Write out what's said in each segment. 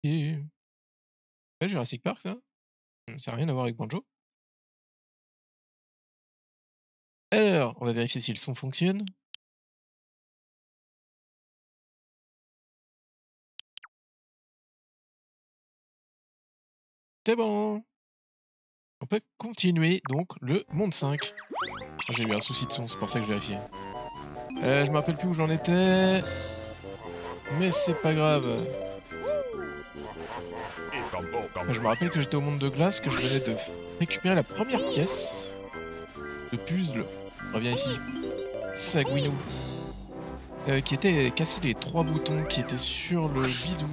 Et... Ouais, Jurassic Park, ça? Ça n'a rien à voir avec Banjo. Alors, on va vérifier si le son fonctionne. C'est bon. On peut continuer, donc, le monde 5. J'ai eu un souci de son, c'est pour ça que je vérifiais. Je me rappelle plus où j'en étais. Mais c'est pas grave. Je me rappelle que j'étais au monde de glace, que je venais de récupérer la première pièce de puzzle. Reviens ici. Sagouinou. Qui était cassé les 3 boutons qui étaient sur le bidou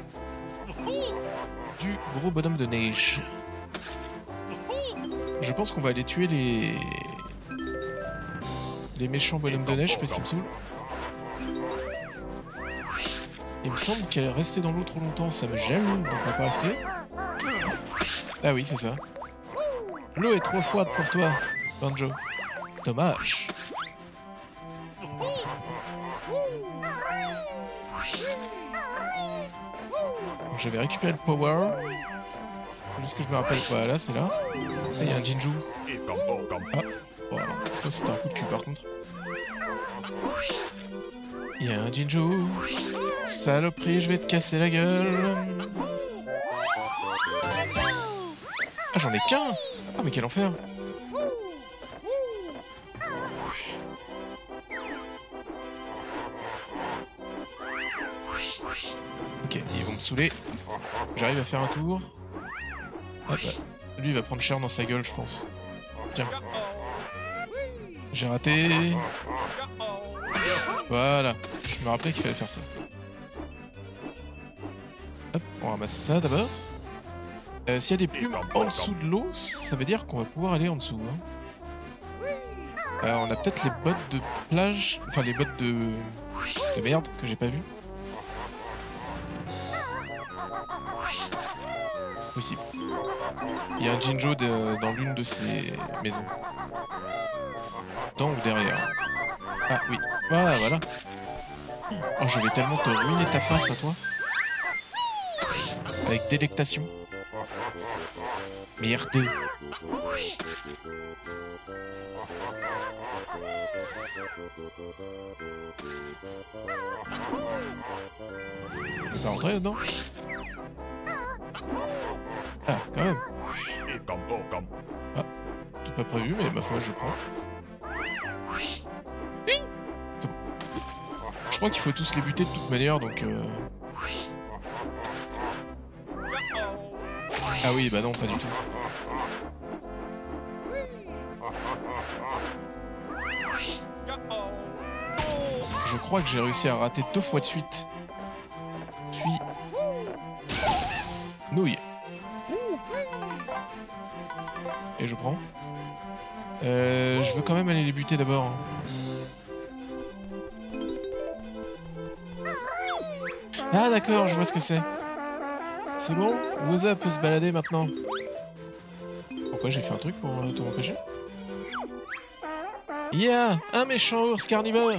du gros bonhomme de neige. Je pense qu'on va aller tuer les méchants bonhommes de neige parce qu'ils me saoulent. Il me semble qu'elle est restée dans l'eau trop longtemps, ça me gêne, donc on va pas rester. Ah oui, c'est ça. L'eau est trop froide pour toi, Banjo. Dommage. J'avais récupéré le power. Juste que je me rappelle. Voilà, c'est là. Ah, il y a un Jinju. Ah, oh, ça c'est un coup de cul par contre. Il y a un Jinju. Saloperie, je vais te casser la gueule. Ah, j'en ai qu'un. Ah, mais quel enfer. Ok, ils vont me saouler. J'arrive à faire un tour. Hop, lui il va prendre cher dans sa gueule, je pense. Tiens. J'ai raté. Voilà. Je me rappelais qu'il fallait faire ça. Hop, on ramasse ça d'abord. S'il y a des plumes en dessous de l'eau, ça veut dire qu'on va pouvoir aller en dessous. Hein. On a peut-être les bottes de plage, enfin les bottes de merde que j'ai pas vues. Possible. Il y a un Jinjo dans l'une de ces maisons. Dans ou derrière. Ah oui. Ah, voilà. Oh, je vais tellement te ruiner ta face à toi. Avec délectation. Merde. On peut pas rentrer là-dedans? Ah, quand même. Ah, tout pas prévu, mais ma foi, je prends. Je crois qu'il faut tous les buter de toute manière, donc... Ah oui, bah non, pas du tout. Je crois que j'ai réussi à rater 2 fois de suite. Puis... nouille. Et je prends. Je veux quand même aller les buter d'abord. Hein. Ah d'accord, je vois ce que c'est. C'est bon, Woza peut se balader maintenant. Pourquoi j'ai fait un truc pour te m'empêcher? Yeah, un méchant ours carnivore.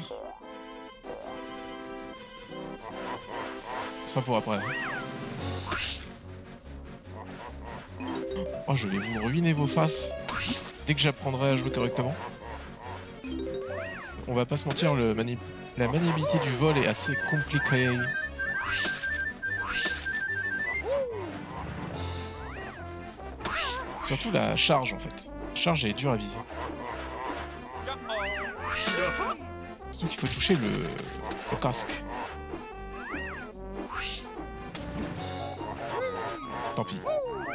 Ça pour après. Oh, je vais vous ruiner vos faces dès que j'apprendrai à jouer correctement. On va pas se mentir, la maniabilité du vol est assez compliquée. Surtout la charge en fait. La charge est dure à viser. Surtout qu'il faut toucher le casque. Tant pis.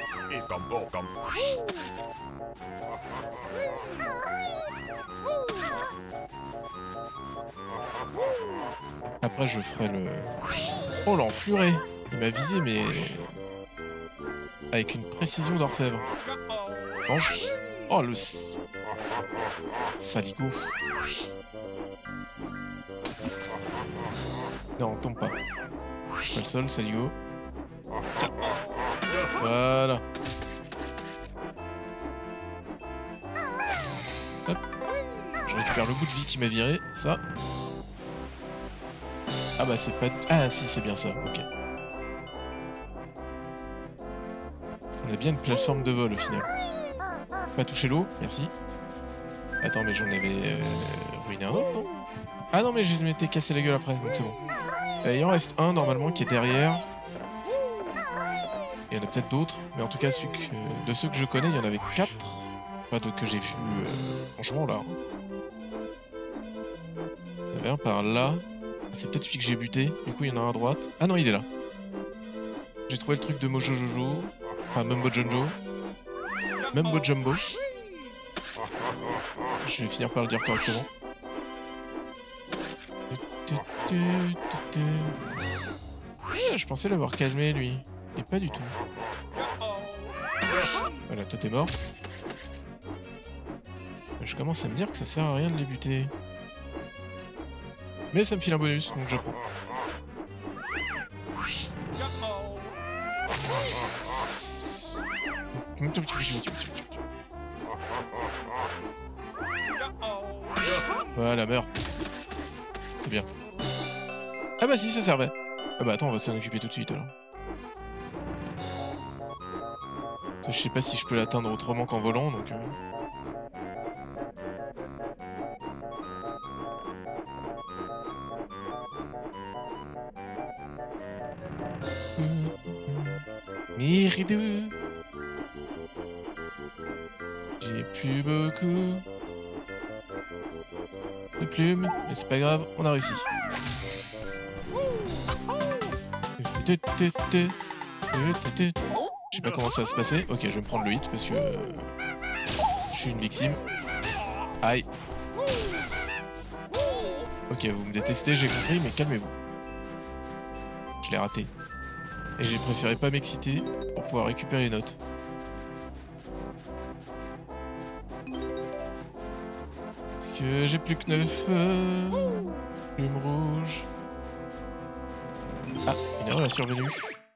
Après je ferai le... Oh l'enfluré. Il m'a visé mais... avec une précision d'orfèvre. Mange. Oh le... saligo. Non, tombe pas. Je suis pas le seul, saligo. Tiens. Voilà. Hop. Je récupère le bout de vie qui m'a viré, ça. Ah bah c'est pas... Ah si, c'est bien ça, ok. On a bien une plateforme de vol au final. Pas toucher l'eau, merci. Attends, mais j'en avais ruiné un autre, non? Ah non, mais je m'étais cassé la gueule après, donc c'est bon. Il en reste un normalement qui est derrière. Il y en a peut-être d'autres, mais en tout cas, de ceux que je connais, il y en avait 4. Enfin, que j'ai vu franchement là. Il y en avait un par là. C'est peut-être celui que j'ai buté. Du coup, il y en a un à droite. Ah non, il est là. J'ai trouvé le truc de Mojo Jojo. Enfin, Mumbo Jumbo. Mumbo Jumbo. Je vais finir par le dire correctement. Je pensais l'avoir calmé, lui. Et pas du tout. Voilà, toi t'es mort. Je commence à me dire que ça sert à rien de les buter. Mais ça me file un bonus, donc je prends. Voilà, meurs. C'est bien. Ah bah si, ça servait. Ah bah attends, on va s'en occuper tout de suite alors. Ça, je sais pas si je peux l'atteindre autrement qu'en volant, donc... Miridou. J'ai plus beaucoup de plumes, mais c'est pas grave, on a réussi. Je sais pas comment ça va se passer. Ok, je vais me prendre le hit parce que je suis une victime. Aïe. Ok, vous me détestez, j'ai compris, mais calmez-vous. Je l'ai raté. Et j'ai préféré pas m'exciter pour pouvoir récupérer les notes. Parce que j'ai plus que 9 plumes rouges. Ah, une erreur est survenue.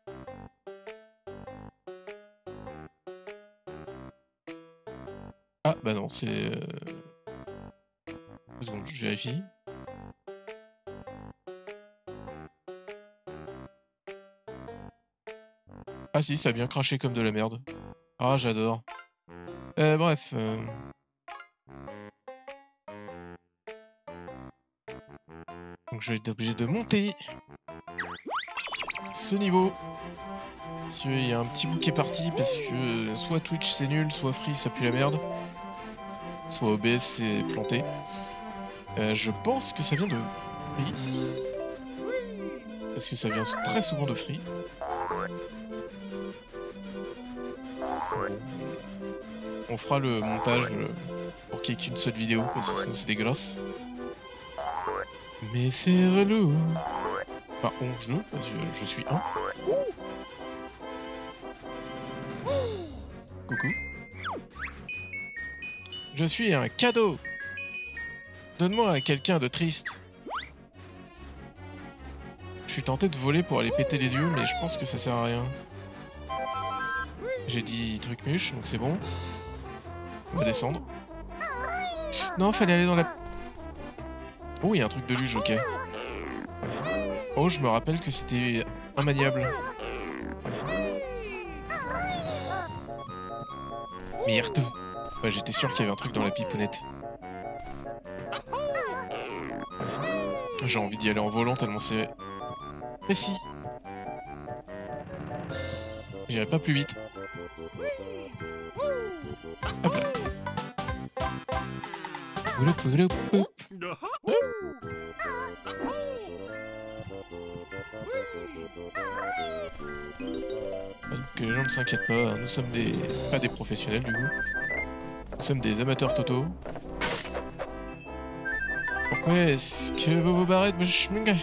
Ah, bah non, c'est... 2 secondes, je vérifie. Ah si, ça a bien craché comme de la merde. Ah, j'adore. Bref. Donc je vais être obligé de monter ce niveau. Parce qu'il y a un petit bout qui est parti, parce que soit Twitch c'est nul, soit Free ça pue la merde. Soit OBS c'est planté. Je pense que ça vient de Free. Parce que ça vient très souvent de Free. On fera le montage pour qu'il n'y ait qu'une seule vidéo, parce que sinon c'est dégueulasse. Mais c'est relou. Enfin, on joue, parce que je suis un. Coucou. Je suis un cadeau. Donne-moi à quelqu'un de triste. Je suis tenté de voler pour aller péter les yeux, mais je pense que ça sert à rien. J'ai dit truc muche, donc c'est bon. On va descendre. Non, fallait aller dans la... Oh, il y a un truc de luge, ok. Oh, je me rappelle que c'était immaniable. Merde. Ouais, j'étais sûr qu'il y avait un truc dans la pipounette. J'ai envie d'y aller en volant tellement c'est... précis. J'irai pas plus vite. Hop là. Que les gens ne s'inquiètent pas, nous sommes pas des professionnels du coup. Nous sommes des amateurs totaux. Pourquoi est-ce que vous vous barrez de...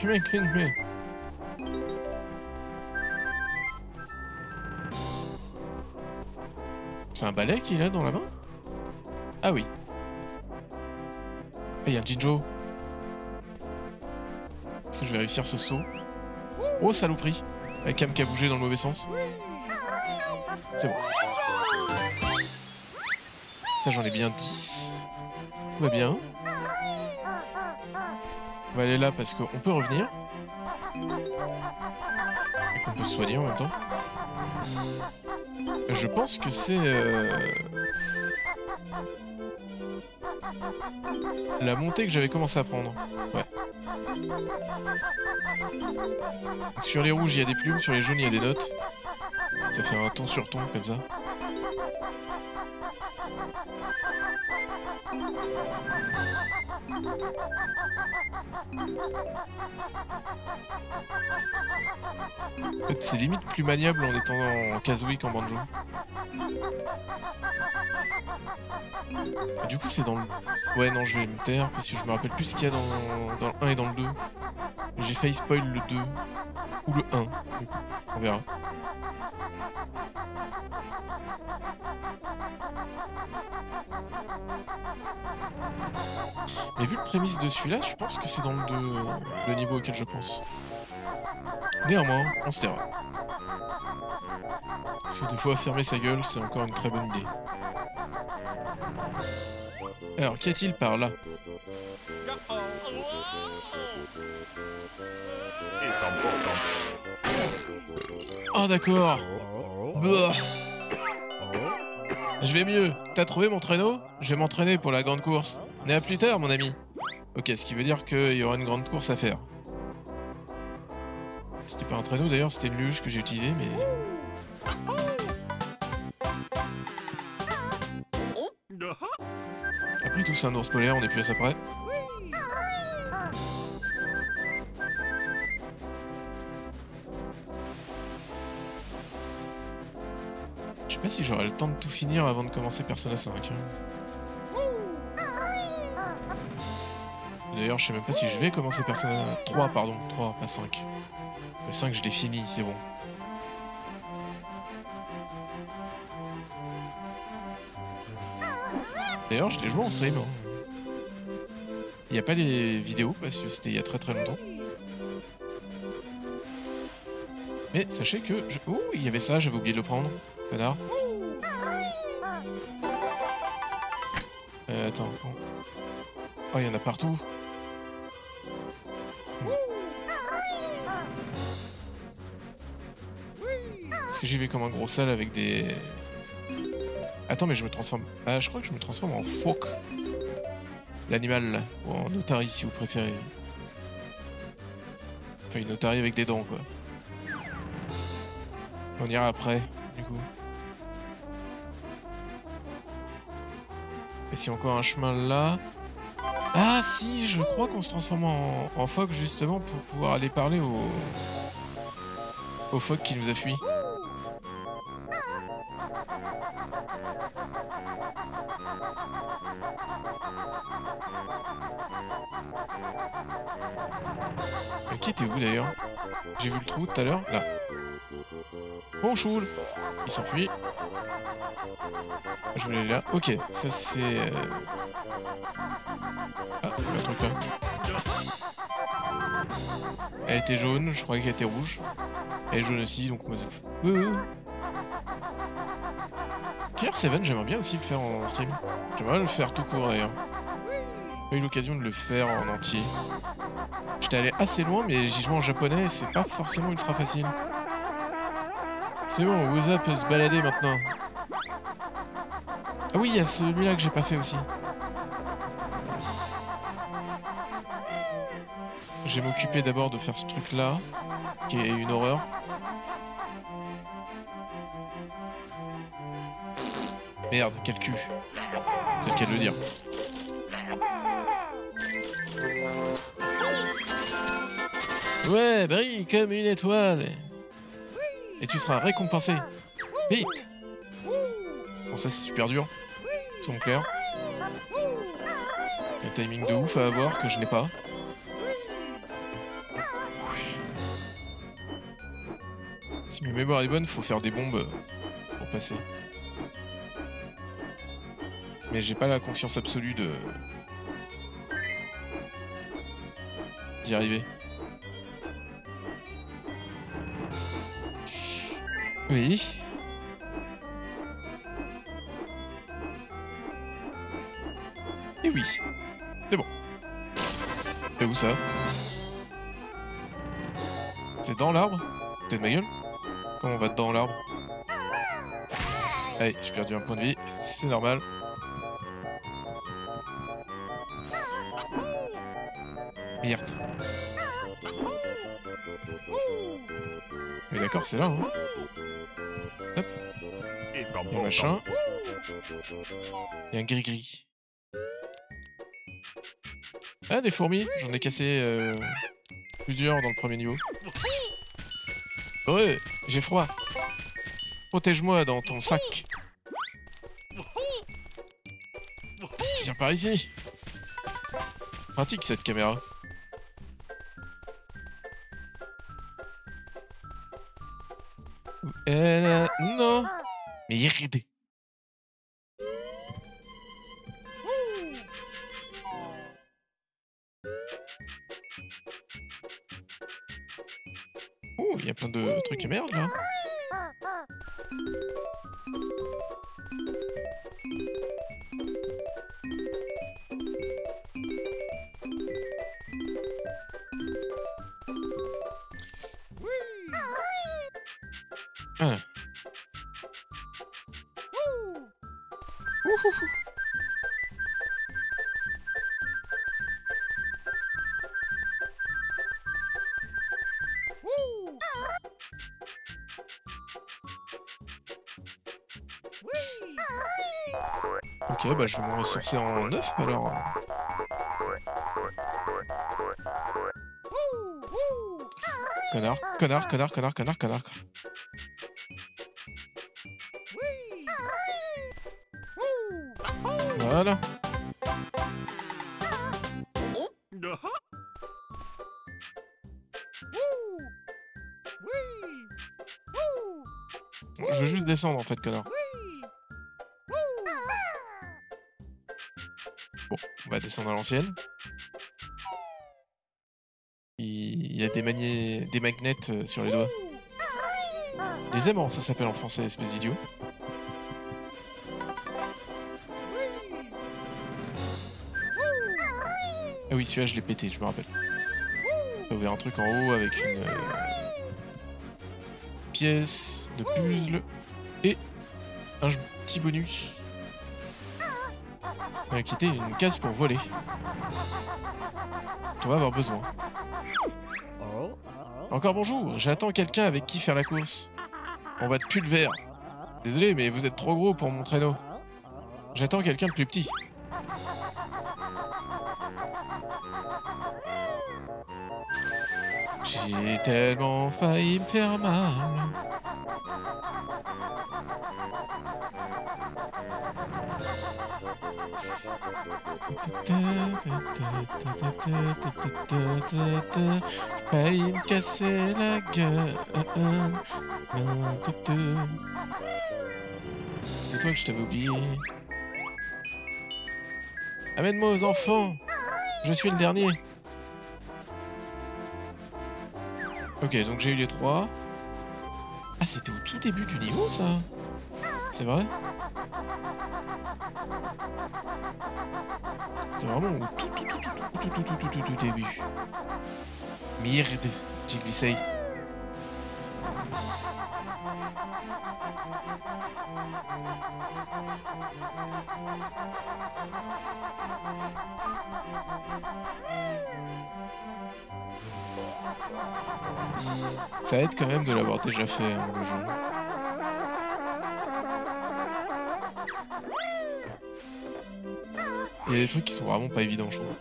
C'est un balai qu'il a dans la main? Ah oui. Ah, il y a un Jinjo. Est-ce que je vais réussir ce saut? Oh, saloperie. La cam qui a bougé dans le mauvais sens. C'est bon. Ça, j'en ai bien 10. Tout va bien. On va aller là parce qu'on peut revenir. Et qu'on peut se soigner en même temps. Je pense que c'est la montée que j'avais commencé à prendre. Ouais. Donc, sur les rouges, il y a des plumes, sur les jaunes, il y a des notes. Ça fait un ton sur ton, comme ça. En fait, c'est limite plus maniable en étant en Kazooie qu'en banjo. Du coup, c'est dans le... Ouais, non, je vais me taire parce que je me rappelle plus ce qu'il y a dans le 1 et dans le 2. J'ai failli spoil le 2. Ou le 1. Du coup, on verra. Mais vu le prémisse de celui-là, je pense que c'est dans le 2, le niveau auquel je pense. Néanmoins, on se taira. Parce que des fois, fermer sa gueule, c'est encore une très bonne idée. Alors, qu'y a-t-il par là? Oh d'accord. Bah. Je vais mieux. T'as trouvé mon traîneau? Je vais m'entraîner pour la grande course. Mais à plus tard, mon ami. Ok, ce qui veut dire qu'il y aura une grande course à faire. C'était pas un traîneau d'ailleurs, c'était une luge que j'ai utilisée, mais... Après tout, c'est un ours polaire, on est plus à ça près. Je sais pas si j'aurai le temps de tout finir avant de commencer Persona 5. Hein. D'ailleurs, je sais même pas si je vais commencer Persona 3, pardon. 3, pas 5. Le 5, je l'ai fini, c'est bon. D'ailleurs, je l'ai joué en stream. Hein. Il n'y a pas les vidéos, parce que c'était il y a très longtemps. Mais sachez que... Oh, il y avait ça, j'avais oublié de le prendre. Connard. Attends. Oh, il y en a partout. Est-ce que j'y vais comme un gros sale avec des... Attends, mais je me transforme... Ah, je crois que je me transforme en phoque. L'animal, ou en otarie si vous préférez. Enfin, une otarie avec des dents, quoi. On ira après, du coup. Est-ce qu'il y a encore un chemin là? Ah si, je crois qu'on se transforme en phoque justement pour pouvoir aller parler au phoque qui nous a fui. Ok, t'es où d'ailleurs? J'ai vu le trou tout à l'heure, là. Bon choule, il s'enfuit. Je voulais aller là. Ok, ça c'est... Ah, il y a un truc là. Elle était jaune, je croyais qu'elle était rouge. Elle est jaune aussi, donc moi c'est... Killer 7, j'aimerais bien aussi le faire en stream. J'aimerais le faire tout court d'ailleurs. J'ai pas eu l'occasion de le faire en entier. J'étais allé assez loin, mais j'y joue en japonais et c'est pas forcément ultra facile. C'est bon, Woza peut se balader maintenant. Ah oui, il y a celui-là que j'ai pas fait aussi. Je vais m'occuper d'abord de faire ce truc-là, qui est une horreur. Merde, quel cul. C'est le cas de le dire. Ouais, brille comme une étoile. Et tu seras récompensé. Vite. Bon, ça c'est super dur. Soyons clairs. Il y a un timing de ouf à avoir que je n'ai pas. Si mes mémoires est bonne, faut faire des bombes pour passer. Mais j'ai pas la confiance absolue d'y arriver. Oui. Et oui. C'est bon. Et où ça? C'est dans l'arbre? T'es de ma gueule? Comment on va dans l'arbre? Allez, j'ai perdu un point de vie, c'est normal. Merde. Mais d'accord, c'est là, hein. Hop. Il y a un machin. Il y a un gris-gris. Ah, des fourmis. J'en ai cassé plusieurs dans le premier niveau. Ouais, j'ai froid. Protège-moi dans ton sac. Viens par ici. Pratique cette caméra. Non. Mais irrité. Oh, il y a plein de trucs à merde là. Voilà. Ouhouhou. Ok, bah je vais me ressourcer en œuf alors. Connard, connard, connard, connard, connard, connard. Voilà. Je veux juste descendre en fait, connard. Bon, on va descendre à l'ancienne. Il y a des magnets sur les doigts. Des aimants, ça s'appelle en français, espèce d'idiot. Ah oui, celui-là, je l'ai pété, je me rappelle. J'ai ouvert un truc en haut avec une pièce de puzzle et un petit bonus. Qui était une case pour voler. On va avoir besoin. Encore bonjour, j'attends quelqu'un avec qui faire la course. On va de pulvère. Désolé, mais vous êtes trop gros pour mon traîneau. J'attends quelqu'un de plus petit. J'ai tellement failli me faire mal. J'ai failli me casser la gueule. C'était toi que je t'avais oublié. Amène-moi aux enfants. Je suis le dernier. Ok, donc j'ai eu les 3. Ah, c'était au tout début du niveau, ça? C'est vrai? C'était vraiment au tout début. Merde, j'ai glissé. Ça aide quand même de l'avoir déjà fait, hein, le jeu. Il y a des trucs qui sont vraiment pas évidents, je trouve.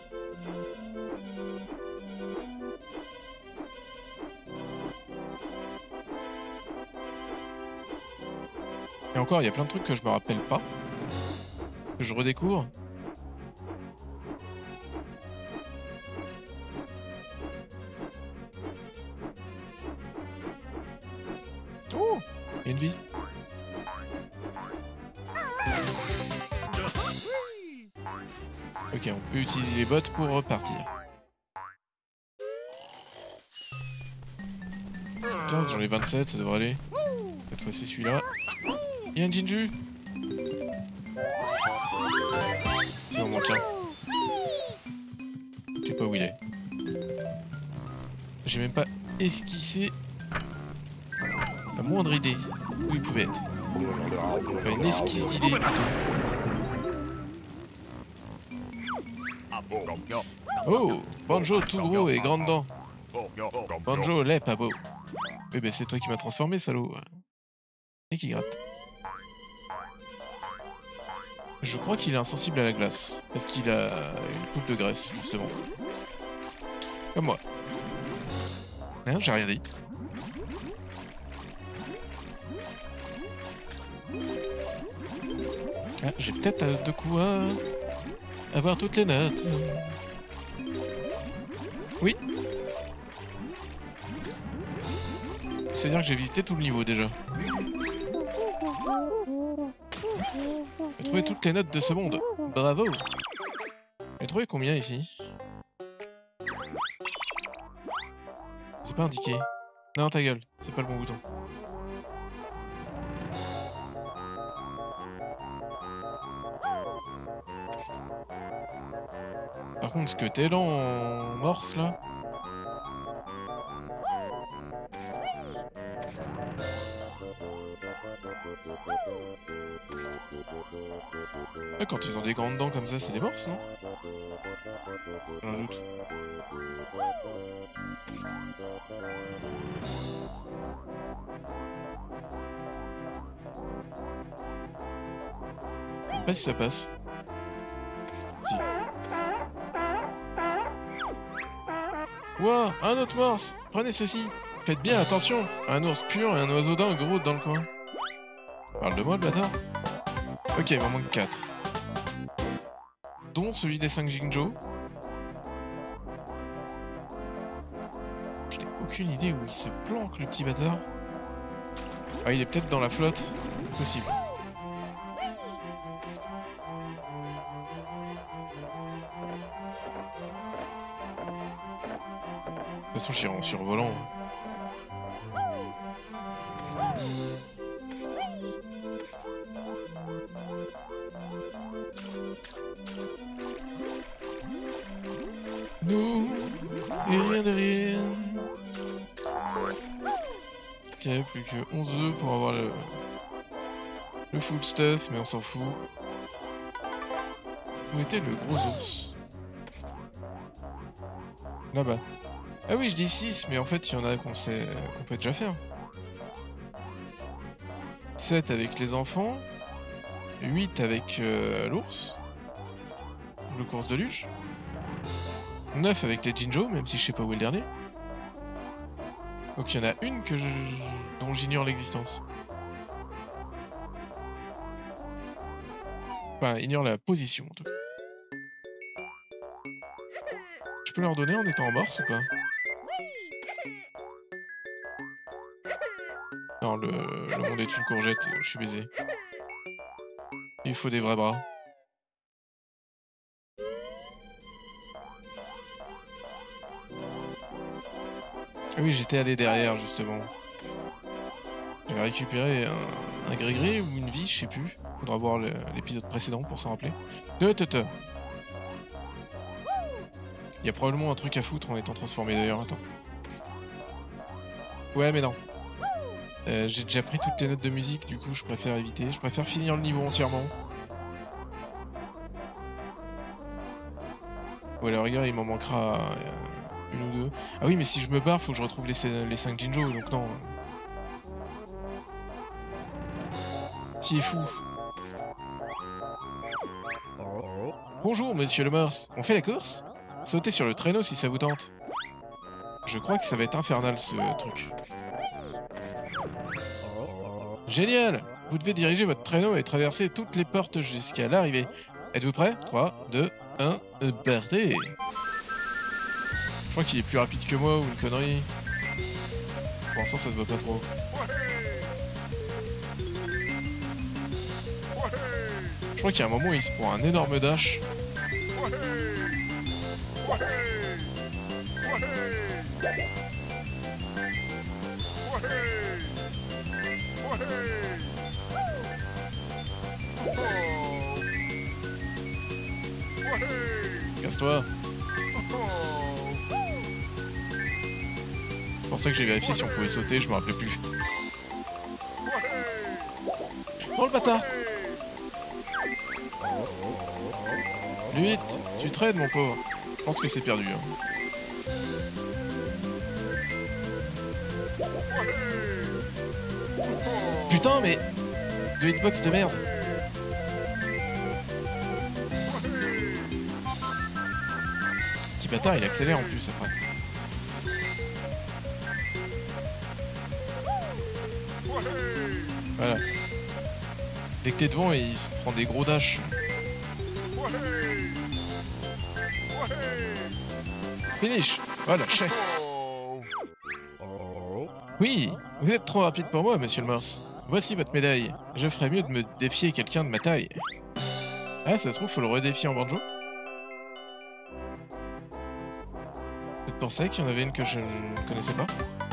Et encore, il y a plein de trucs que je me rappelle pas, que je redécouvre. Oh, il y a une vie. Ok, on peut utiliser les bottes pour repartir. 15, j'en ai 27, ça devrait aller. Cette fois, c'est celui-là. Il y a un Jinju. Il en manque un. Je sais pas où il est. J'ai même pas esquissé la moindre idée où il pouvait être. Enfin, une esquisse d'idée plutôt. Oh, Banjo tout gros et grande dent. Banjo lait pas beau. Oui, bah c'est toi qui m'as transformé, salaud. Et qui gratte. Je crois qu'il est insensible à la glace. Parce qu'il a une coupe de graisse, justement. Comme moi. Hein, j'ai rien dit. Ah, j'ai peut-être de quoi avoir toutes les notes. Oui. C'est-à-dire que j'ai visité tout le niveau déjà. J'ai trouvé toutes les notes de ce monde. Bravo. J'ai trouvé combien ici? C'est pas indiqué. Non, ta gueule, c'est pas le bon bouton. Par contre, ce que t'es lent en morse là. Ah, quand ils ont des grandes dents comme ça, c'est des morses, non? J'en doute. Je sais pas si ça passe. Si. Ouah, un autre morse! Prenez ceci! Faites bien attention! Un ours pur et un oiseau d'un gros dans le coin. Parle de moi, le bâtard? Ok, il m'en manque 4. Dont celui des 5 Jinjo. Je n'ai aucune idée où il se planque, le petit bâtard. Ah, il est peut-être dans la flotte. Possible. De toute façon, j'irai en survolant. Non, et rien de rien. Ok, plus que 11 œufs pour avoir le full stuff, mais on s'en fout. Où était le gros ours? Là-bas. Ah oui, je dis 6, mais en fait, il y en a qu'on peut déjà faire. 7 avec les enfants. 8 avec l'ours. Le course de luge. 9 avec les Jinjo, même si je sais pas où est le dernier. Donc il y en a une dont j'ignore l'existence. Enfin, ignore la position en tout cas. Je peux leur donner en étant en morse ou pas? Non, le monde est une courgette, je suis baisé. Il faut des vrais bras. Ah oui, j'étais allé derrière, justement. J'avais récupéré un gré-gré ou une vie, je sais plus. Faudra voir l'épisode précédent pour s'en rappeler. Il y a probablement un truc à foutre en étant transformé d'ailleurs, attends. Ouais, mais non. J'ai déjà pris toutes les notes de musique, du coup je préfère éviter. Je préfère finir le niveau entièrement. Ou à la rigueur, il m'en manquera une ou deux. Ah oui, mais si je me barre, faut que je retrouve les 5 Jinjo, donc non. T'y es fou. Bonjour, monsieur le morse. On fait la course? Sautez sur le traîneau si ça vous tente. Je crois que ça va être infernal, ce truc. Génial! Vous devez diriger votre traîneau et traverser toutes les portes jusqu'à l'arrivée. Êtes-vous prêts? 3, 2, 1, partez! Je crois qu'il est plus rapide que moi ou une connerie. Pour l'instant, ça se voit pas trop. Je crois qu'il y a un moment où il se prend un énorme dash. Casse-toi. C'est pour ça que j'ai vérifié si on pouvait sauter, je me rappelais plus. Oh le bâtard! Vite, tu trades mon pauvre. Je pense que c'est perdu. Hein. Putain mais... De hitbox de merde. Petit bâtard il accélère en plus après. Voilà. Dès que t'es devant il se prend des gros dashs. Finish. Voilà, chef. Oui, vous êtes trop rapide pour moi, monsieur le Morse. Voici votre médaille. Je ferais mieux de me défier quelqu'un de ma taille. Ah, ça se trouve, faut le redéfier en banjo. C'est pour ça qu'il y en avait une que je ne connaissais pas.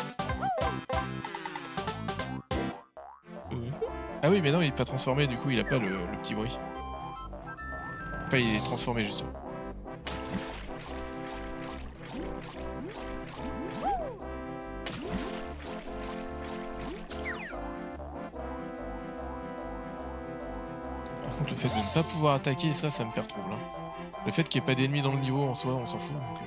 Ah oui, mais non, il est pas transformé, du coup, il a pas le petit bruit. Enfin, il est transformé, justement. Par contre, le fait de ne pas pouvoir attaquer, ça me perturbe. Hein. Le fait qu'il n'y ait pas d'ennemis dans le niveau, en soi, on s'en fout. Donc...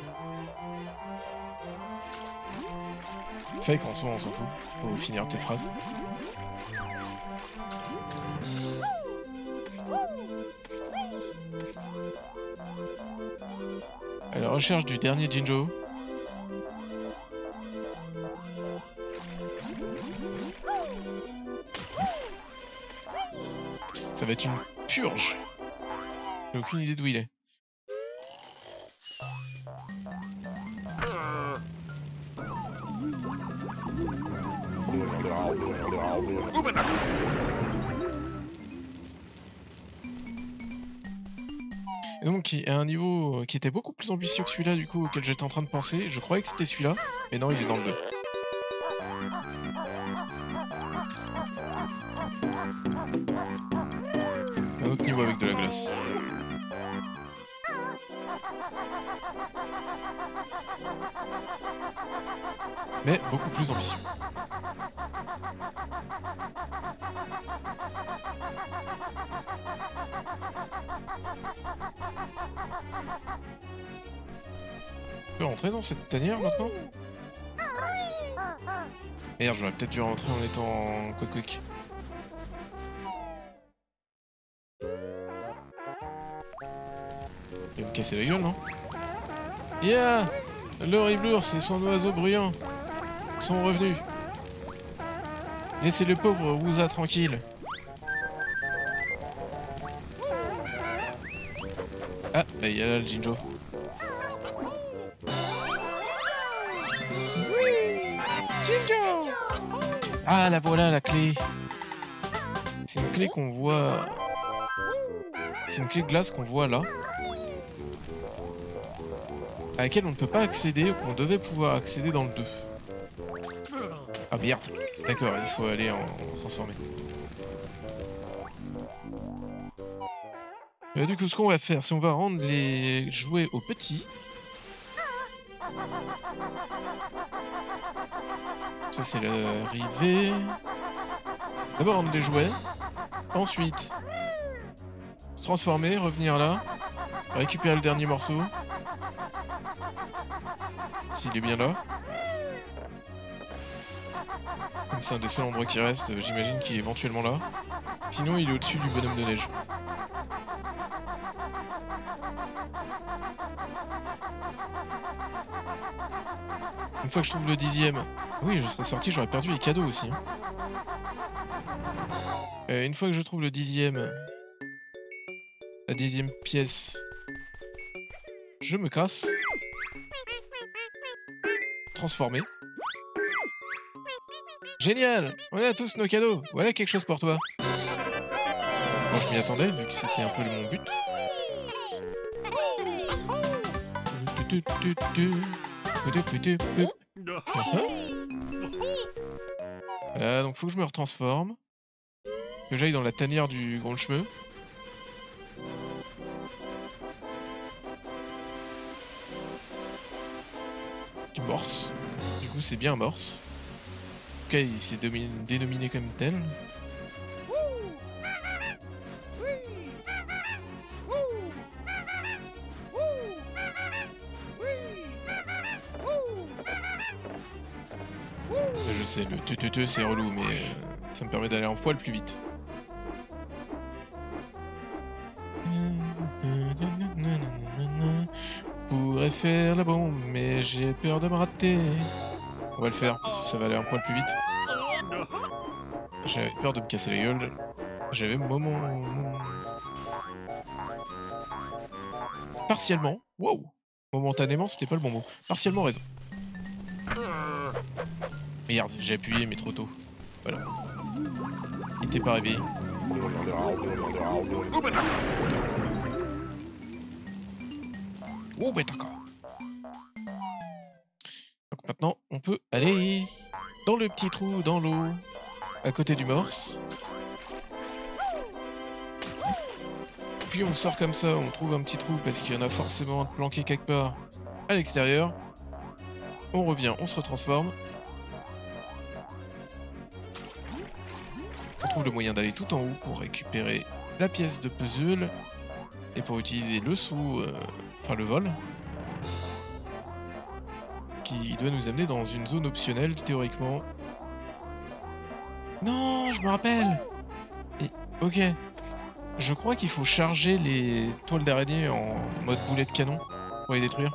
Fake, en soi, on s'en fout. Faut finir tes phrases. À la recherche du dernier Jinjo. Ça va être une purge. J'ai aucune idée d'où il est. Et donc, il y a un niveau qui était beaucoup plus ambitieux que celui-là, du coup, auquel j'étais en train de penser. Je croyais que c'était celui-là, mais non, il est dans le 2. Un autre niveau avec de la glace. Mais beaucoup plus ambitieux. Je peux rentrer dans cette tanière maintenant? Merde, j'aurais peut-être dû rentrer en étant quick. Il va me casser la gueule, non? Yeah! L'horrible ours et son oiseau bruyant sont revenus. Laissez le pauvre Wooza tranquille. Ah, bah il y a là le Jinjo. Oui! Jinjo! Ah, la voilà la clé. C'est une clé qu'on voit... C'est une clé de glace qu'on voit là. À laquelle on ne peut pas accéder, ou qu'on devait pouvoir accéder dans le 2. Ah merde. D'accord, il faut aller en transformer. Du coup, ce qu'on va faire, c'est on va rendre les jouets aux petits. Ça, c'est l'arrivée. D'abord rendre les jouets. Ensuite, se transformer, revenir là. Récupérer le dernier morceau. S'il est bien là. Comme c'est un des seuls endroits qui reste, j'imagine qu'il est éventuellement là. Sinon, il est au-dessus du bonhomme de neige. Une fois que je trouve le 10e... Oui, je serais sorti, j'aurais perdu les cadeaux aussi. Une fois que je trouve le 10e... La 10e pièce... Je me casse. Transformé. Génial! On a tous nos cadeaux. Voilà quelque chose pour toi. Bon, je m'y attendais, vu que c'était un peu mon but. Voilà, donc faut que je me retransforme. Que j'aille dans la tanière du grand chemin. Du morse. Du coup, c'est bien un morse. En tout cas, il s'est dénominé comme tel. Je sais, le te c'est relou, mais ça me permet d'aller un poil plus vite. Pourrais faire la bombe, mais j'ai peur de me rater. On va le faire, parce que ça va aller un poil plus vite. J'avais peur de me casser la gueule. J'avais partiellement, wow, momentanément, c'était pas le bon mot. Partiellement raison. Merde, j'ai appuyé, mais trop tôt. Voilà. Il était pas réveillé. Oh, bah d'accord. Donc maintenant, on peut aller dans le petit trou, dans l'eau, à côté du morse. Puis on sort comme ça, on trouve un petit trou parce qu'il y en a forcément planqué quelque part à l'extérieur. On revient, on se retransforme. On trouve le moyen d'aller tout en haut pour récupérer la pièce de puzzle et pour utiliser le saut, enfin le vol, qui doit nous amener dans une zone optionnelle théoriquement. Non, je me rappelle. Et, ok. Je crois qu'il faut charger les toiles d'araignée en mode boulet de canon pour les détruire.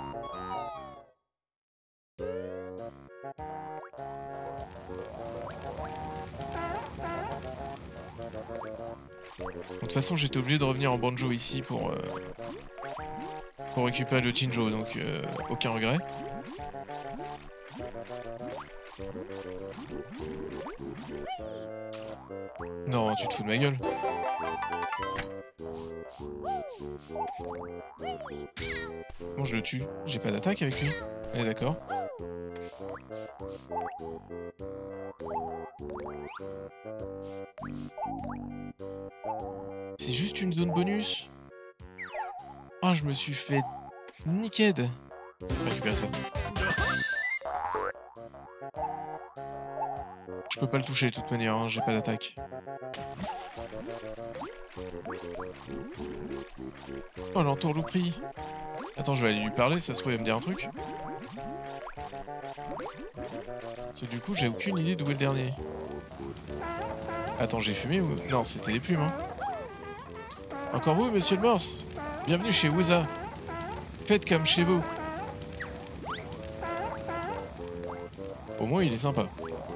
De toute façon, j'étais obligé de revenir en banjo ici pour récupérer le Jinjo, donc aucun regret. Non, tu te fous de ma gueule. Bon, je le tue. J'ai pas d'attaque avec lui. On est d'accord. C'est juste une zone bonus. Ah, je me suis fait nicked. Je vais récupérer ça. Je peux pas le toucher de toute manière, hein, j'ai pas d'attaque. Oh, l'entourlouperie. Attends, je vais aller lui parler, ça se trouve, il va me dire un truc. Parce que du coup, j'ai aucune idée d'où est le dernier. Attends, j'ai fumé ou... Non, c'était des plumes, hein. Encore vous, monsieur le morse. Bienvenue chez Wooza. Faites comme chez vous. Au moins, il est sympa.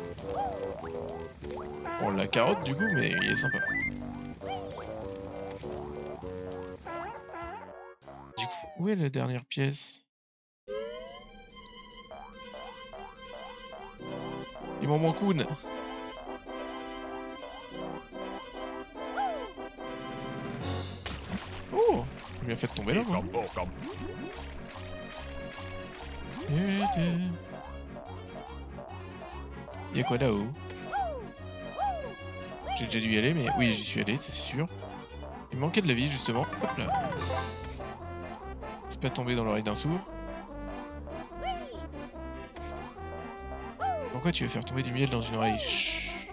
Bon, la carotte, du coup, mais il est sympa. Du coup, où est la dernière pièce? Il m'en manque une. Oh, j'ai bien fait de tomber là, moi. Il y a quoi là-haut? J'ai déjà dû y aller, mais oui, j'y suis allé, c'est sûr. Il me manquait de la vie, justement. Hop là. C'est pas tombé dans l'oreille d'un sourd. Pourquoi tu veux faire tomber du miel dans une oreille? Chut.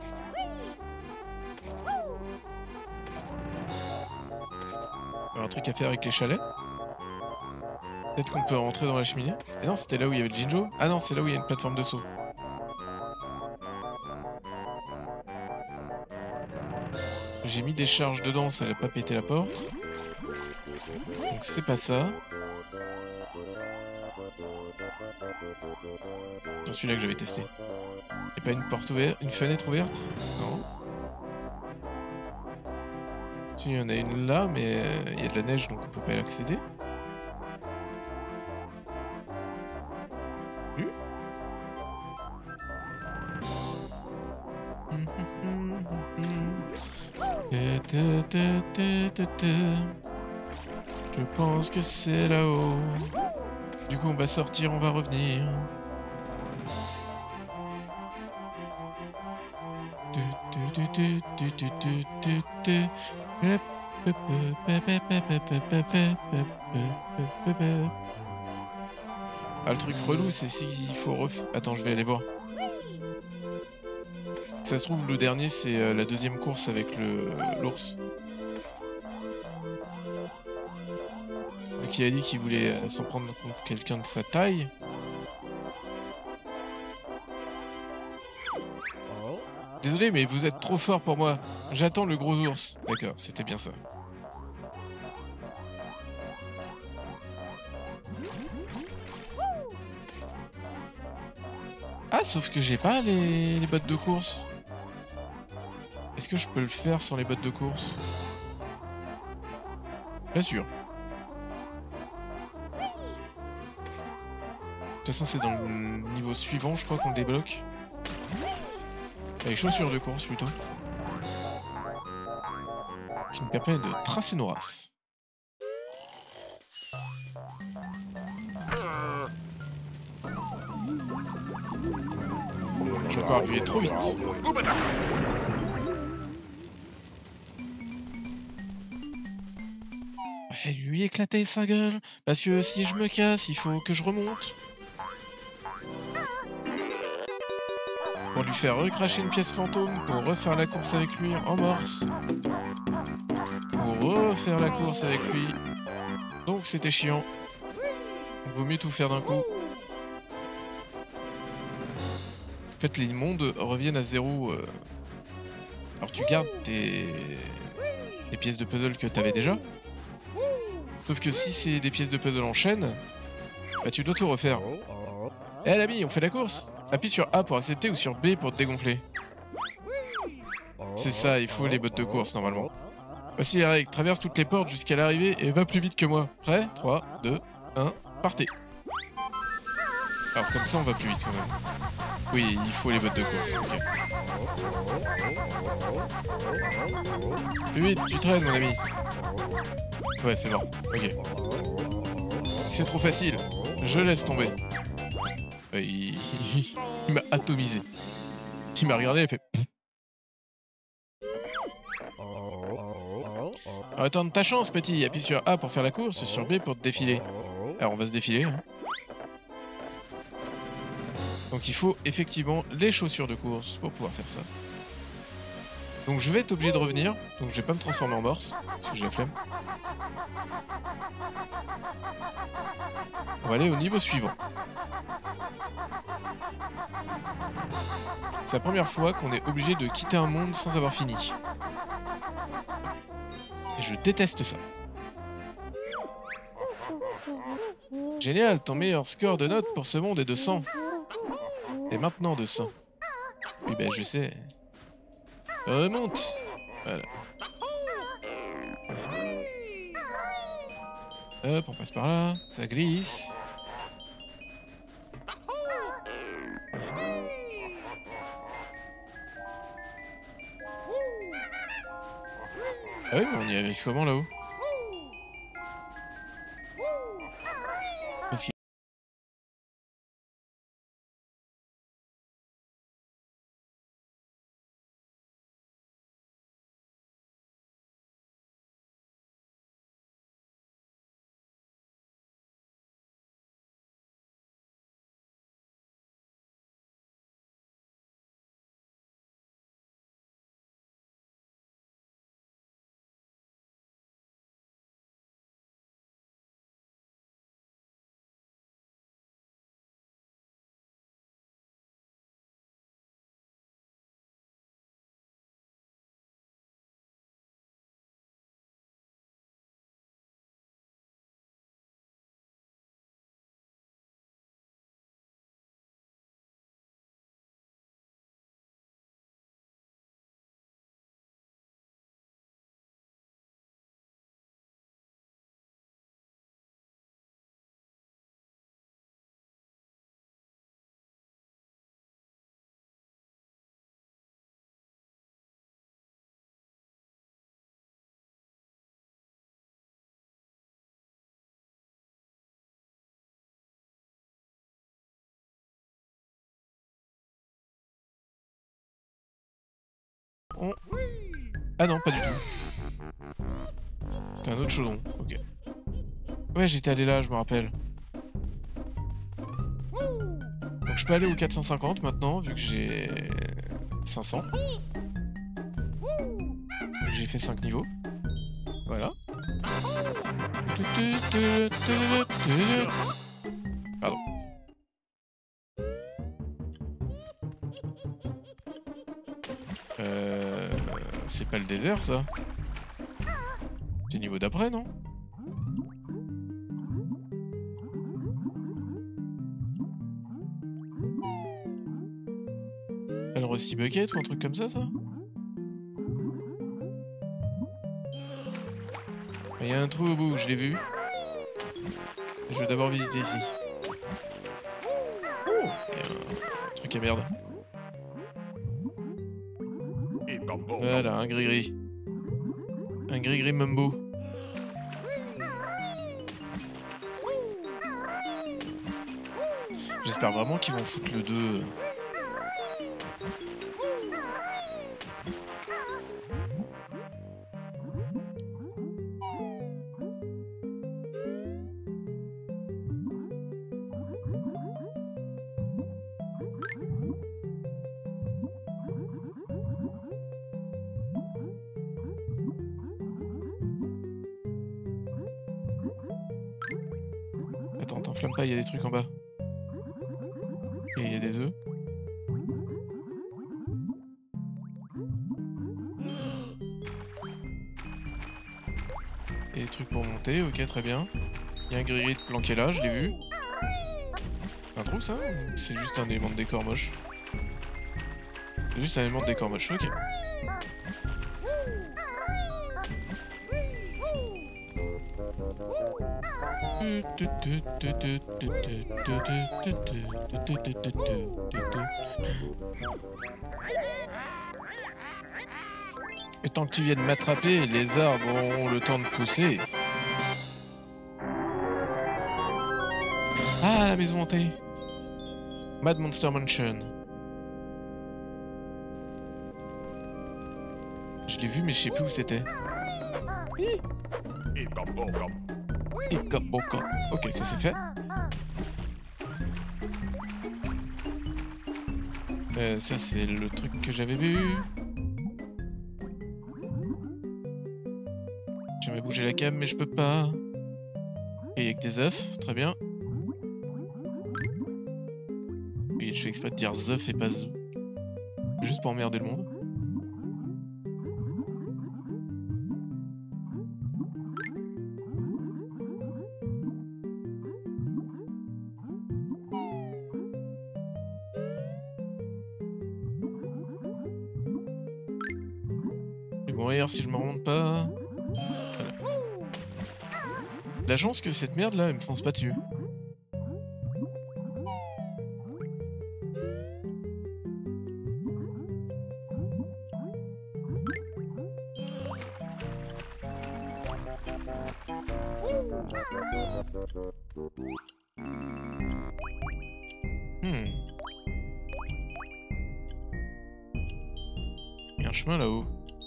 Il y a un truc à faire avec les chalets. Peut-être qu'on peut rentrer dans la cheminée. Et non, c'était là où il y avait le Jinjo. Ah non, c'est là où il y a une plateforme de saut. J'ai mis des charges dedans, ça n'a pas pété la porte. Donc c'est pas ça. C'est celui-là que j'avais testé. Et pas une porte ouverte, une fenêtre ouverte? Non. Si, il y en a une là, mais il y a de la neige donc on peut pas y accéder. Je pense que c'est là-haut. Du coup, on va sortir, on va revenir. Ah, le truc relou, c'est s'il faut Attends, je vais aller voir. Ça se trouve, le dernier, c'est la deuxième course avec l'ours. Vu qu'il a dit qu'il voulait s'en prendre contre quelqu'un de sa taille. Désolé, mais vous êtes trop fort pour moi. J'attends le gros ours. D'accord, c'était bien ça. Ah, sauf que j'ai pas les bottes de course. Est-ce que je peux le faire sans les bottes de course? Pas sûr. De toute façon, c'est dans le niveau suivant, je crois, qu'on le débloque. Les chaussures de course, plutôt. Qui nous permet de tracer nos races. J'ai encore appuyé trop vite. Et lui éclater sa gueule. Parce que si je me casse, il faut que je remonte. Pour lui faire recracher une pièce fantôme, pour refaire la course avec lui en morse. Pour refaire la course avec lui. Donc c'était chiant. Donc vaut mieux tout faire d'un coup. En fait, les mondes reviennent à zéro. Alors tu gardes les pièces de puzzle que t'avais déjà. Sauf que si c'est des pièces de puzzle en chaîne, bah tu dois tout refaire. Eh l'ami, on fait la course. Appuie sur A pour accepter ou sur B pour te dégonfler. C'est ça, il faut les bottes de course normalement. Voici les règles, traverse toutes les portes jusqu'à l'arrivée et va plus vite que moi. Prêt? 3, 2, 1, partez. Alors comme ça on va plus vite quand même. Oui, il faut les bottes de course, ok. Plus vite, tu traînes mon ami. Ouais, c'est bon, ok. C'est trop facile, je laisse tomber. Il m'a atomisé. Il m'a regardé et fait... Alors, attends ta chance, petit. Appuie sur A pour faire la course, sur B pour te défiler. Alors on va se défiler. Hein. Donc il faut effectivement les chaussures de course pour pouvoir faire ça. Donc je vais être obligé de revenir. Donc je vais pas me transformer en morse, parce que j'ai la flemme. On va aller au niveau suivant. C'est la première fois qu'on est obligé de quitter un monde sans avoir fini. Et je déteste ça. Génial, ton meilleur score de notes pour ce monde est de 100. Et maintenant de 100. Oui, ben je sais. Remonte. Voilà. Hop, on passe par là. Ça glisse. Ah oui, mais on y avait comment là-haut? Parce qu'il... On... Ah non, pas du tout. C'est un autre chaudron, ok. Ouais, j'étais allé là, je me rappelle. Donc je peux aller au 450 maintenant, vu que j'ai 500. Donc j'ai fait 5 niveaux. Voilà. Pardon. C'est pas le désert, ça. C'est niveau d'après, non? Pas le Rusty Bucket ou un truc comme ça? Il y a un trou au bout, je l'ai vu. Je vais d'abord visiter ici. Oh, il y a un truc à merde. Voilà, un gris-gris. Un gris-gris mumbo. J'espère vraiment qu'ils vont foutre le 2. Attends, t'enflamme pas, il y a des trucs en bas. Et il y a des œufs. Et des trucs pour monter, ok, très bien. Il y a un gris-gris planqué là, je l'ai vu. Un trou ça? C'est juste un élément de décor moche. C'est juste un élément de décor moche, ok. Et tant que tu viennes m'attraper, les arbres auront le temps de pousser. Ah, la maison hantée. Mad Monster Mansion. Je l'ai vu, mais je sais plus où c'était. Ok, ça c'est fait. Ça c'est le truc que j'avais vu. J'aimerais bouger la cam mais je peux pas. Et avec des œufs, très bien. Oui, je fais exprès de dire zeuf et pas zoo. Juste pour emmerder le monde. Je vais mourir si je me remonte pas. Voilà. La chance que cette merde là, elle me fonce pas dessus. Il y a un chemin là-haut.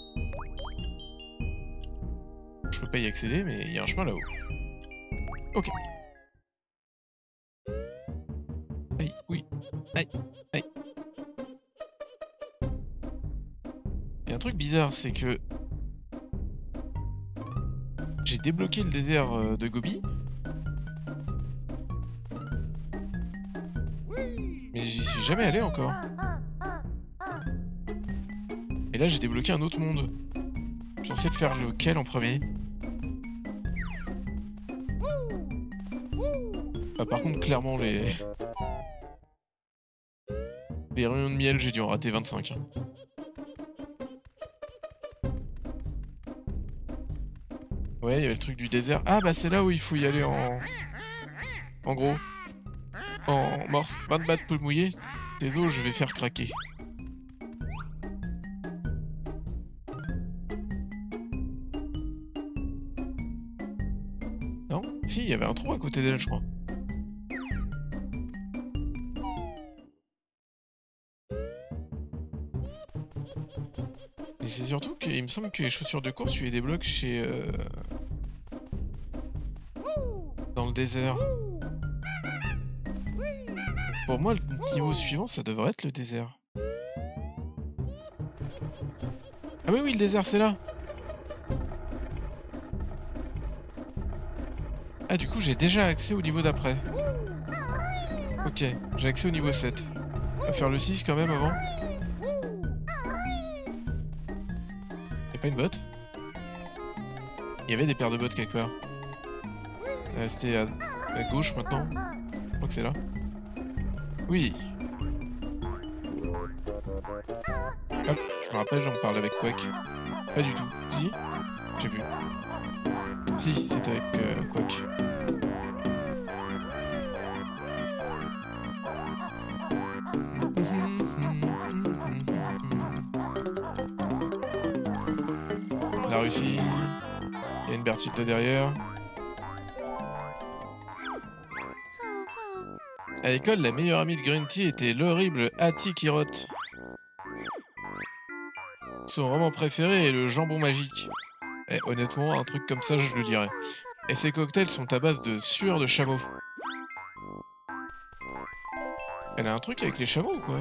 Je peux pas y accéder, mais il y a un chemin là-haut. Ok. Aïe, oui. Aïe, aïe. Il y a un truc bizarre, c'est que... j'ai débloqué le désert de Gobi. Mais j'y suis jamais allé encore. Et là j'ai débloqué un autre monde. Je suis censé de faire lequel en premier? Ah, par contre clairement les rayons de miel j'ai dû en rater 25. Ouais, il y avait le truc du désert. Ah bah c'est là où il faut y aller en gros. En morse. 20 battes peu mouillé. Tes os je vais faire craquer. Non? Si, il y avait un trou à côté d'elle je crois. Mais c'est surtout qu'il me semble que les chaussures de course tu les débloques chez... dans le désert. Pour moi, le niveau suivant, ça devrait être le désert. Ah oui, oui, le désert, c'est là. Ah, du coup, j'ai déjà accès au niveau d'après. Ok, j'ai accès au niveau 7. On va faire le 6 quand même avant. pas une botte? Il y avait des paires de bottes quelque part. C'était à gauche maintenant. Je crois que c'est là. Oui. Hop, je me rappelle, j'en parlais avec Quack. Pas du tout. Si? Je sais plus. Si, c'était avec Quack. On a réussi. Il y a une Berthild là derrière. À l'école, la meilleure amie de Grunty était l'horrible Hattie Kirot. Son roman préféré est le jambon magique. Et honnêtement, un truc comme ça, je le dirais. Et ses cocktails sont à base de sueur de chameau. Elle a un truc avec les chameaux ou quoi?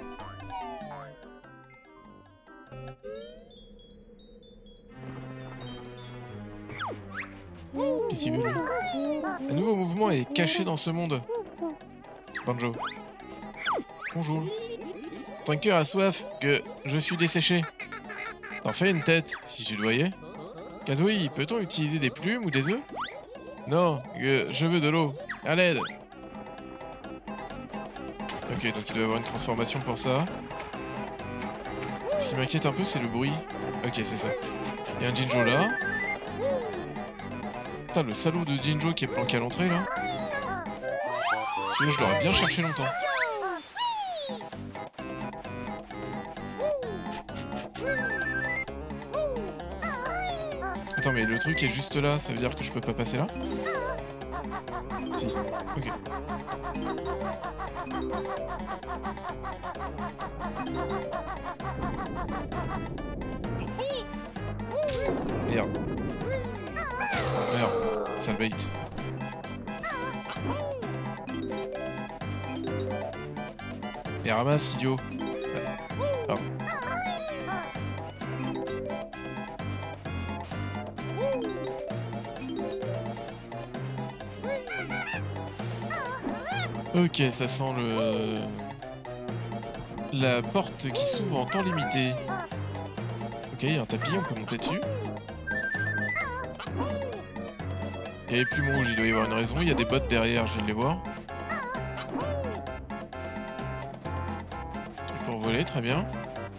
Qu'est-ce qu'il veut lui? Un nouveau mouvement est caché dans ce monde. Banjo. Bonjour. Ton cœur a soif, que je suis desséché. T'en fais une tête, si tu le voyais. Kazooie, peut-on utiliser des plumes ou des œufs? Non, que je veux de l'eau. À l'aide. Ok, donc il doit y avoir une transformation pour ça. Ce qui m'inquiète un peu, c'est le bruit. Ok, c'est ça. Il y a un Jinjo là. Putain, le salaud de Jinjo qui est planqué à l'entrée là. Celui-là, je l'aurais bien cherché longtemps. Attends, mais le truc est juste là, ça veut dire que je peux pas passer là? Si, ok. Merde. Merde, sale bait. Et ramasse, idiot. Pardon. Ok, ça sent la porte qui s'ouvre en temps limité. Ok, il y a un tapis, on peut monter dessus. Il y a les plumes rouges, il doit y avoir une raison. Il y a des bottes derrière, je viens de les voir. Truc pour voler, très bien.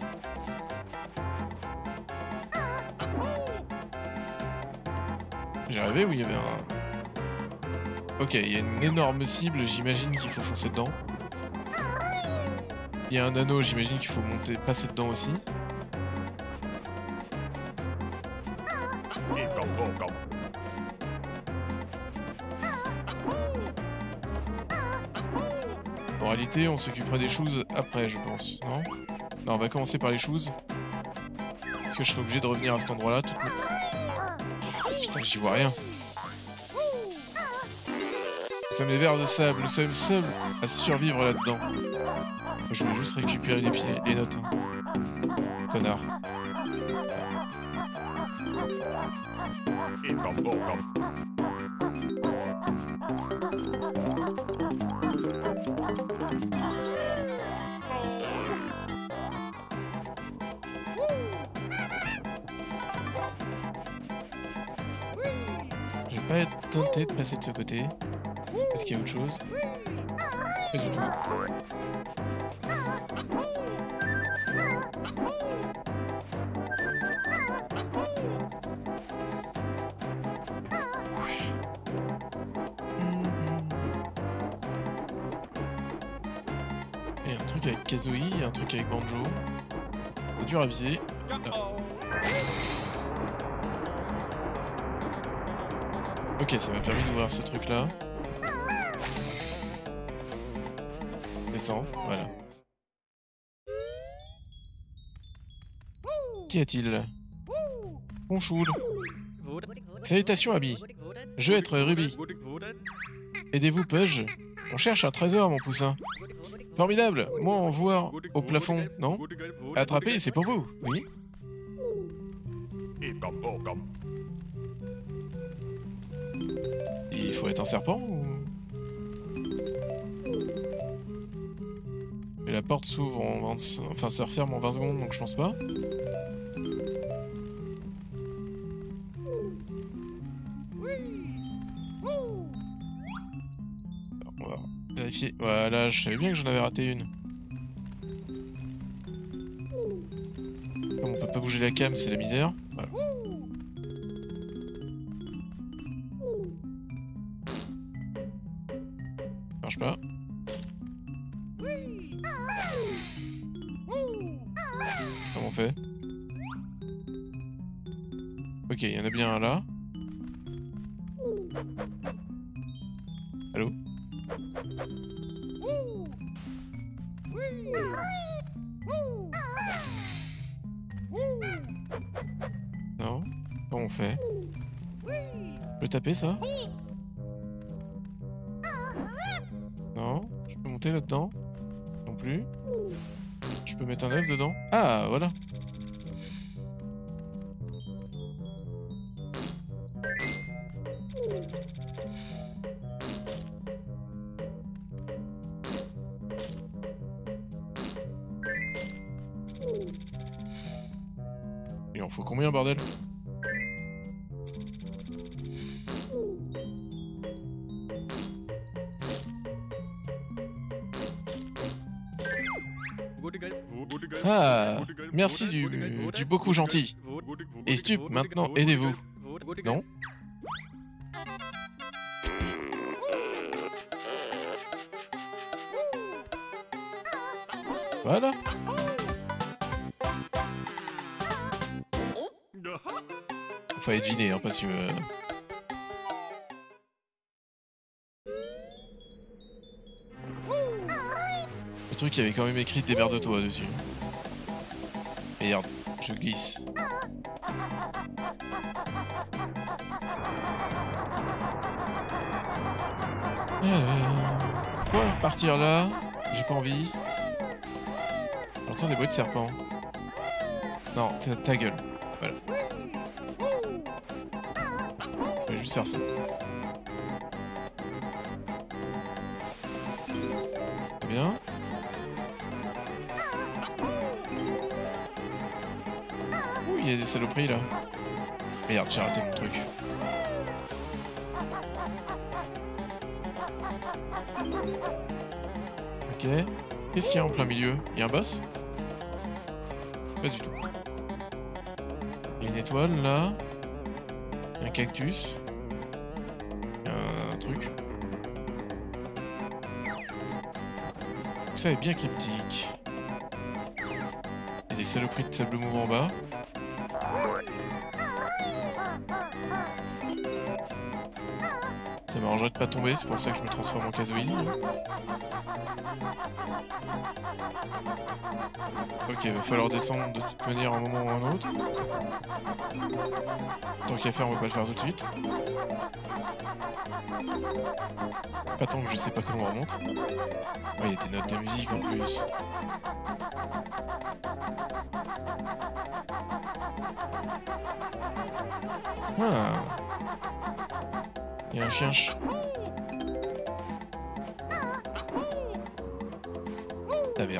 J'ai rêvé où il y avait un... Ok, il y a une énorme cible, j'imagine qu'il faut foncer dedans. Il y a un anneau, j'imagine qu'il faut passer dedans aussi. En réalité, on s'occupera des choses après, je pense, non? Non, on va commencer par les choses. Parce que je serai obligé de revenir à cet endroit-là. Putain, j'y vois rien. Nous sommes les vers de sable, nous sommes seuls à survivre là-dedans. Je voulais juste récupérer les notes. Hein. Connard. Je vais pas être tenté de passer de ce côté. Est-ce qu'il y a autre chose? Pas du tout. Il y a un truc avec Kazooie, il y a un truc avec Banjo. C'est dur à viser. Là. Ok, ça m'a permis d'ouvrir ce truc là. Descends, voilà. Qu'y a-t-il là? Bonjour. Salutations, amis. Je vais être Ruby. Aidez-vous, Pudge. On cherche un trésor, mon poussin. Formidable. Moi, on voit au plafond, non? Attrapez, c'est pour vous, oui? Il faut être un serpent ou... Et la porte s'ouvre en 20... Enfin, se referme en 20 secondes, donc je pense pas. vérifier. Voilà, je savais bien que j'en avais raté une. Comme on peut pas bouger la cam, c'est la misère. Voilà. Ça marche pas. Comment on fait? Ok, il y en a bien un là. Allô? Non? Comment on fait? Je peux taper ça? Non? Je peux monter là-dedans? Non plus? Je peux mettre un œuf dedans? Ah, voilà! Il en faut combien, bordel? Ah, merci du beaucoup gentil. Et Stup, maintenant, aidez-vous. Non? Voilà. Fallait deviner, hein, parce que... Le truc, il y avait quand même écrit démerde-toi dessus. Merde, je glisse. Alors... Quoi? Partir là? J'ai pas envie. J'entends des bruits de serpents. Non, ta gueule. Voilà. Je vais juste faire ça. Très bien. Ouh, il y a des saloperies là. Merde, j'ai raté mon truc. Ok. Qu'est-ce qu'il y a en plein milieu? Il y a un boss? Pas du tout. Il y a une étoile là. Il y a un cactus. Il y a un truc. Tout ça est bien cryptique. Il y a des saloperies de sable mouvant en bas. Ça m'arrangerait de pas tomber, c'est pour ça que je me transforme en casoïde. Ok, va falloir descendre de toute manière un moment ou un autre. Tant qu'à faire, on va pas le faire tout de suite. Pas tant que je sais pas comment on remonte. Oh, il y a des notes de musique en plus. Ah. Il y a un chien. Ah merde.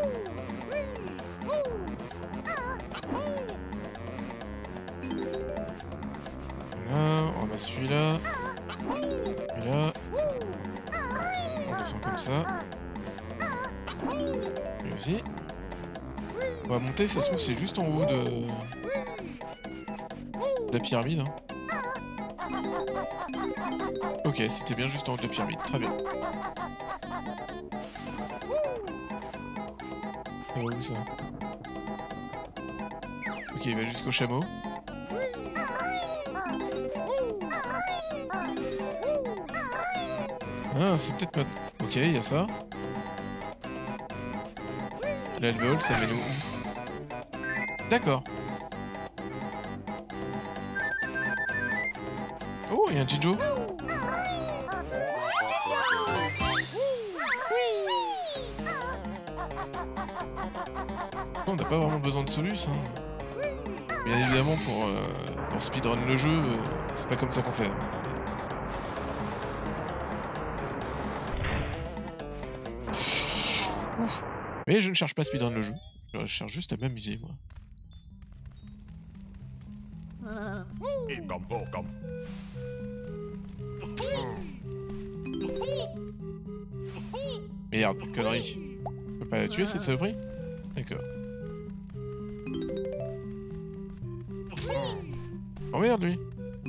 Voilà, on a celui-là. Celui-là. On descend comme ça. Lui aussi. On va monter, ça se trouve, c'est juste en haut de la pyramide. Hein. Ok, c'était bien juste en haut de la pyramide. Très bien. Ça va où ça? Ok, il va jusqu'au chameau. Ah, c'est peut-être pas... Ok, il y a ça. Là, elle vole, ça met nous. D'accord. Oh, il y a un Jijo. On n'a pas vraiment besoin de Solus, hein. Bien évidemment, pour speedrun le jeu, c'est pas comme ça qu'on fait. Ouf. Mais je ne cherche pas à speedrun le jeu. Je cherche juste à m'amuser, moi. merde, connerie. Je peux pas la tuer cette saloperie? D'accord. Oh merde lui.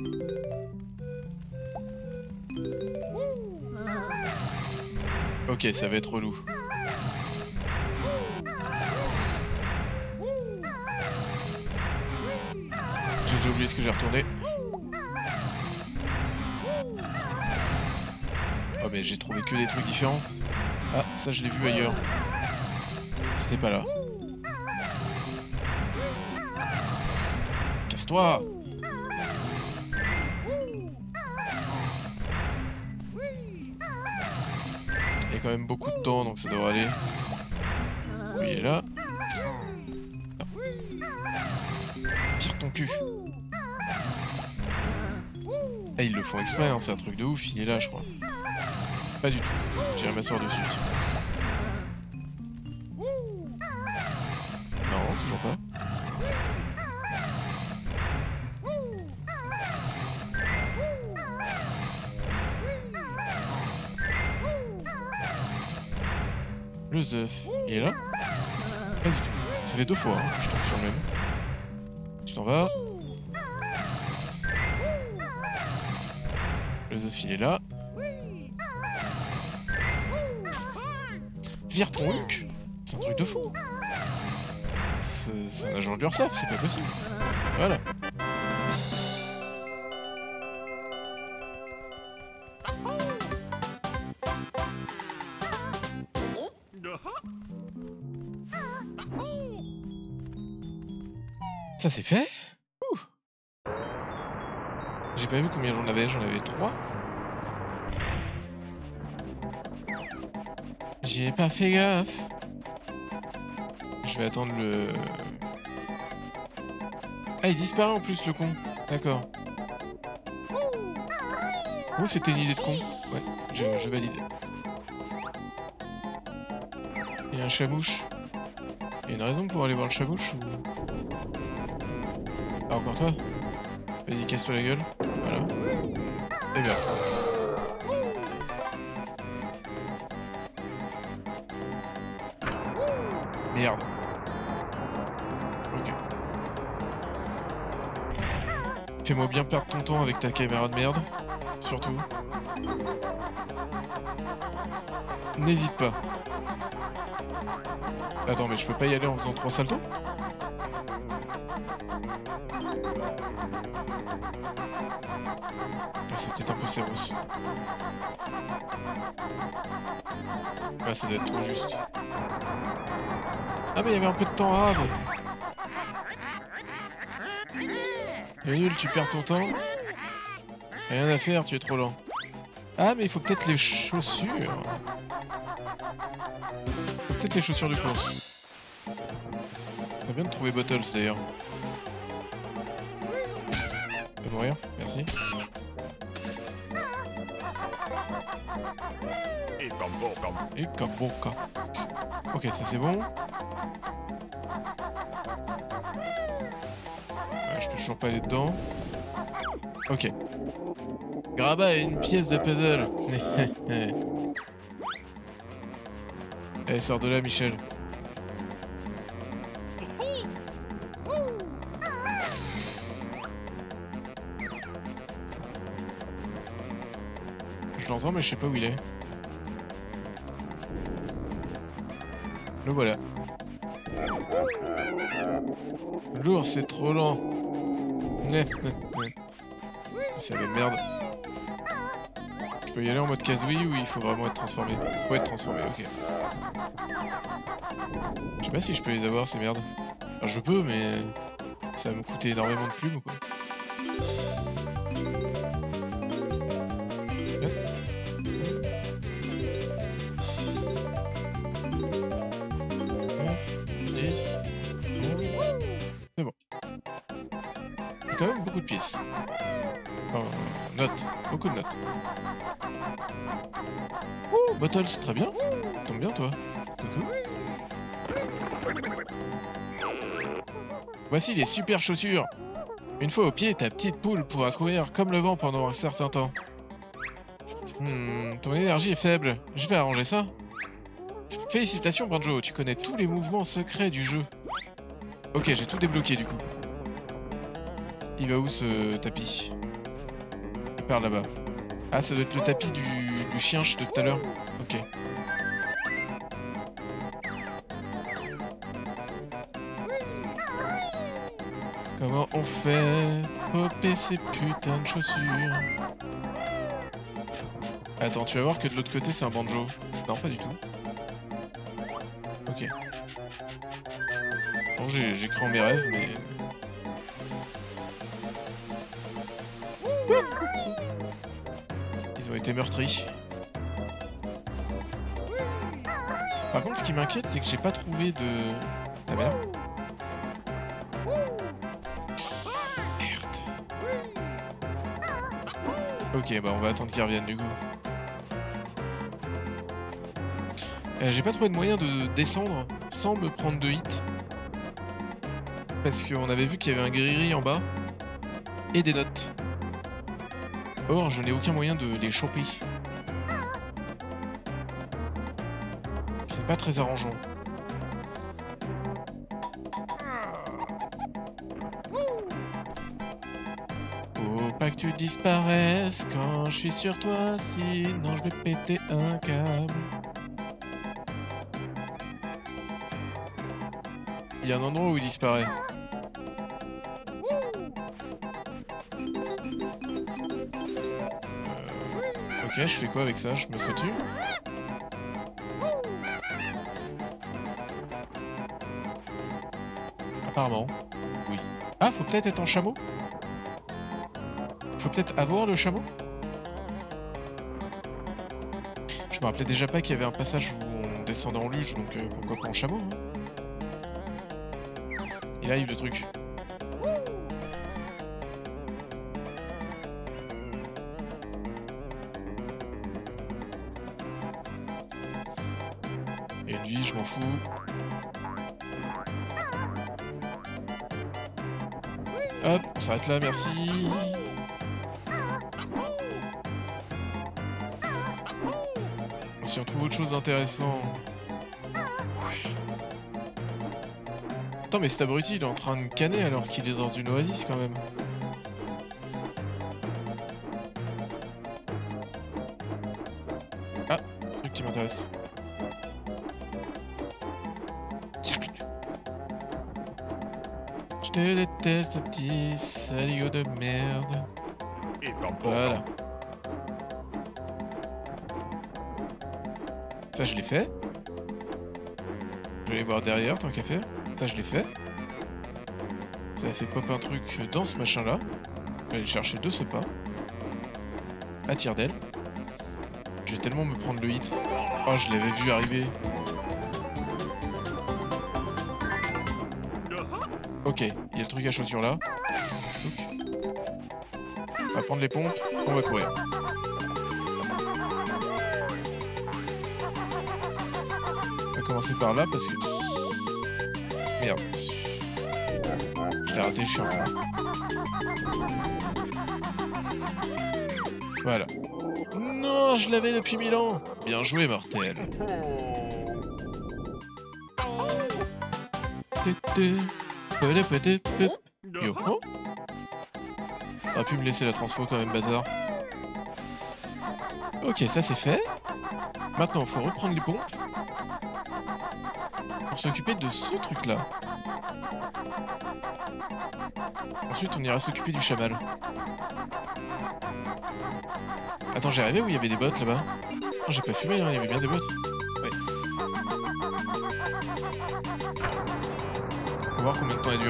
Ok, ça va être relou. J'ai déjà oublié ce que j'ai retourné. Oh mais j'ai trouvé que des trucs différents. Ah, ça je l'ai vu ailleurs. C'était pas là. Casse-toi! Il y a quand même beaucoup de temps, donc ça devrait aller. Lui il est là. Non. Tire ton cul. Ah, ils le font exprès, hein, c'est un truc de ouf, il est là je crois. Pas du tout. J'irai m'asseoir dessus. Non, toujours pas. Le Zeuf, il est là? Pas du tout. Ça fait 2 fois hein, que je tombe sur le même. Tu t'en vas. Le Zeuf, il est là. Vire ton Hulk. C'est un truc de fou. C'est un agent de l'URSSAF, c'est pas possible. Voilà. Ça c'est fait. Ouh. J'ai pas vu combien j'en avais 3. J'y ai pas fait gaffe. Je vais attendre le... Ah, il disparaît en plus, le con. D'accord. Oh, c'était une idée de con. Ouais, je valide. Il y a un chamouche. Il y a une raison pour aller voir le chamouche ou... Ah, encore toi? Vas-y, casse-toi la gueule. Voilà. Et bien. Merde. Ok. Fais-moi bien perdre ton temps avec ta caméra de merde. Surtout. N'hésite pas. Attends, mais je peux pas y aller en faisant 3 saltos? Ah, c'est peut-être un peu séros. Ah, ça doit être trop juste. Ah, mais il y avait un peu de temps arabe. Le nul, tu perds ton temps. Rien à faire, tu es trop lent. Ah, mais il faut peut-être les chaussures. Peut-être les chaussures de course. Ça vient de trouver Bottles d'ailleurs. Fais mourir, merci. Et Kamboka. Ok, ça c'est bon. Ouais, je peux toujours pas aller dedans. Ok. Grabat est une pièce de puzzle. Allez, sors de là, Michel. Je l'entends, mais je sais pas où il est. Le voilà. Lourd, c'est trop lent. C'est la merde. Je peux y aller en mode Kazooie ou il faut vraiment être transformé? Faut être transformé, ok. Je sais pas si je peux les avoir, ces merdes. Enfin, je peux, mais ça va me coûter énormément de plumes ou quoi. C'est bon. Il y a quand même beaucoup de pièces. Enfin, notes. Beaucoup de notes. Oh, Bottle, c'est très bien. Tombe bien, toi. Coucou. Voici les super chaussures. Une fois au pied, ta petite poule pourra courir comme le vent pendant un certain temps. Ton énergie est faible. Je vais arranger ça. Félicitations Banjo, tu connais tous les mouvements secrets du jeu. Ok, j'ai tout débloqué du coup. Il va où ce tapis? Il part là-bas. Ah, ça doit être le tapis du chien de tout à l'heure. Ok. Comment on fait popper ces putains de chaussures? Attends, tu vas voir que de l'autre côté c'est un banjo. Non, pas du tout. Ok. Bon, j'ai cru en mes rêves, mais... Ils ont été meurtris. Par contre, ce qui m'inquiète, c'est que j'ai pas trouvé de... Ta mère. Merde. Ok, bah on va attendre qu'ils reviennent du coup. J'ai pas trouvé de moyen de descendre sans me prendre de hit. Parce qu'on avait vu qu'il y avait un gris-gris en bas. Et des notes. Or, je n'ai aucun moyen de les choper. C'est pas très arrangeant. Faut pas que tu disparaisses quand je suis sur toi, sinon je vais péter un câble. Il y a un endroit où il disparaît. Ok, je fais quoi avec ça? Je me saute dessus? Apparemment, oui. Ah, faut peut-être être en chameau? Faut peut-être avoir le chameau? Je me rappelais déjà pas qu'il y avait un passage où on descendait en luge, donc pourquoi pas en chameau, hein? Et là, il y a eu le truc. Et une vie, je m'en fous. Hop, on s'arrête là, merci. Si on trouve autre chose d'intéressant... Attends, mais cet abruti, il est en train de canner alors qu'il est dans une oasis quand même. Ah, truc qui m'intéresse. Je te déteste, petit salaud de merde. Voilà. Ça, je l'ai fait. Je vais aller voir derrière, tant qu'à faire. Ça, je l'ai fait. Ça a fait pop un truc dans ce machin-là. Je vais aller chercher de ce pas. À tire d'aile. Je vais tellement me prendre le hit. Oh, je l'avais vu arriver. Ok, il y a le truc à chaussures là. On va prendre les pompes, on va courir. On va commencer par là parce que... Merde. Je l'ai raté, je suis un con. Voilà. Non, je l'avais depuis 1000 ans. Bien joué, mortel. Yo. Oh. T'aurais pu me laisser la transfo quand même, bâtard. Ok, ça c'est fait. Maintenant, faut reprendre les pompes. Pour s'occuper de ce truc-là. Ensuite, on ira s'occuper du chamal. Attends, j'ai rêvé où il y avait des bottes là-bas? Non, j'ai pas fumé, hein, il y avait bien des bottes. Ouais. On va voir combien de temps elle dure.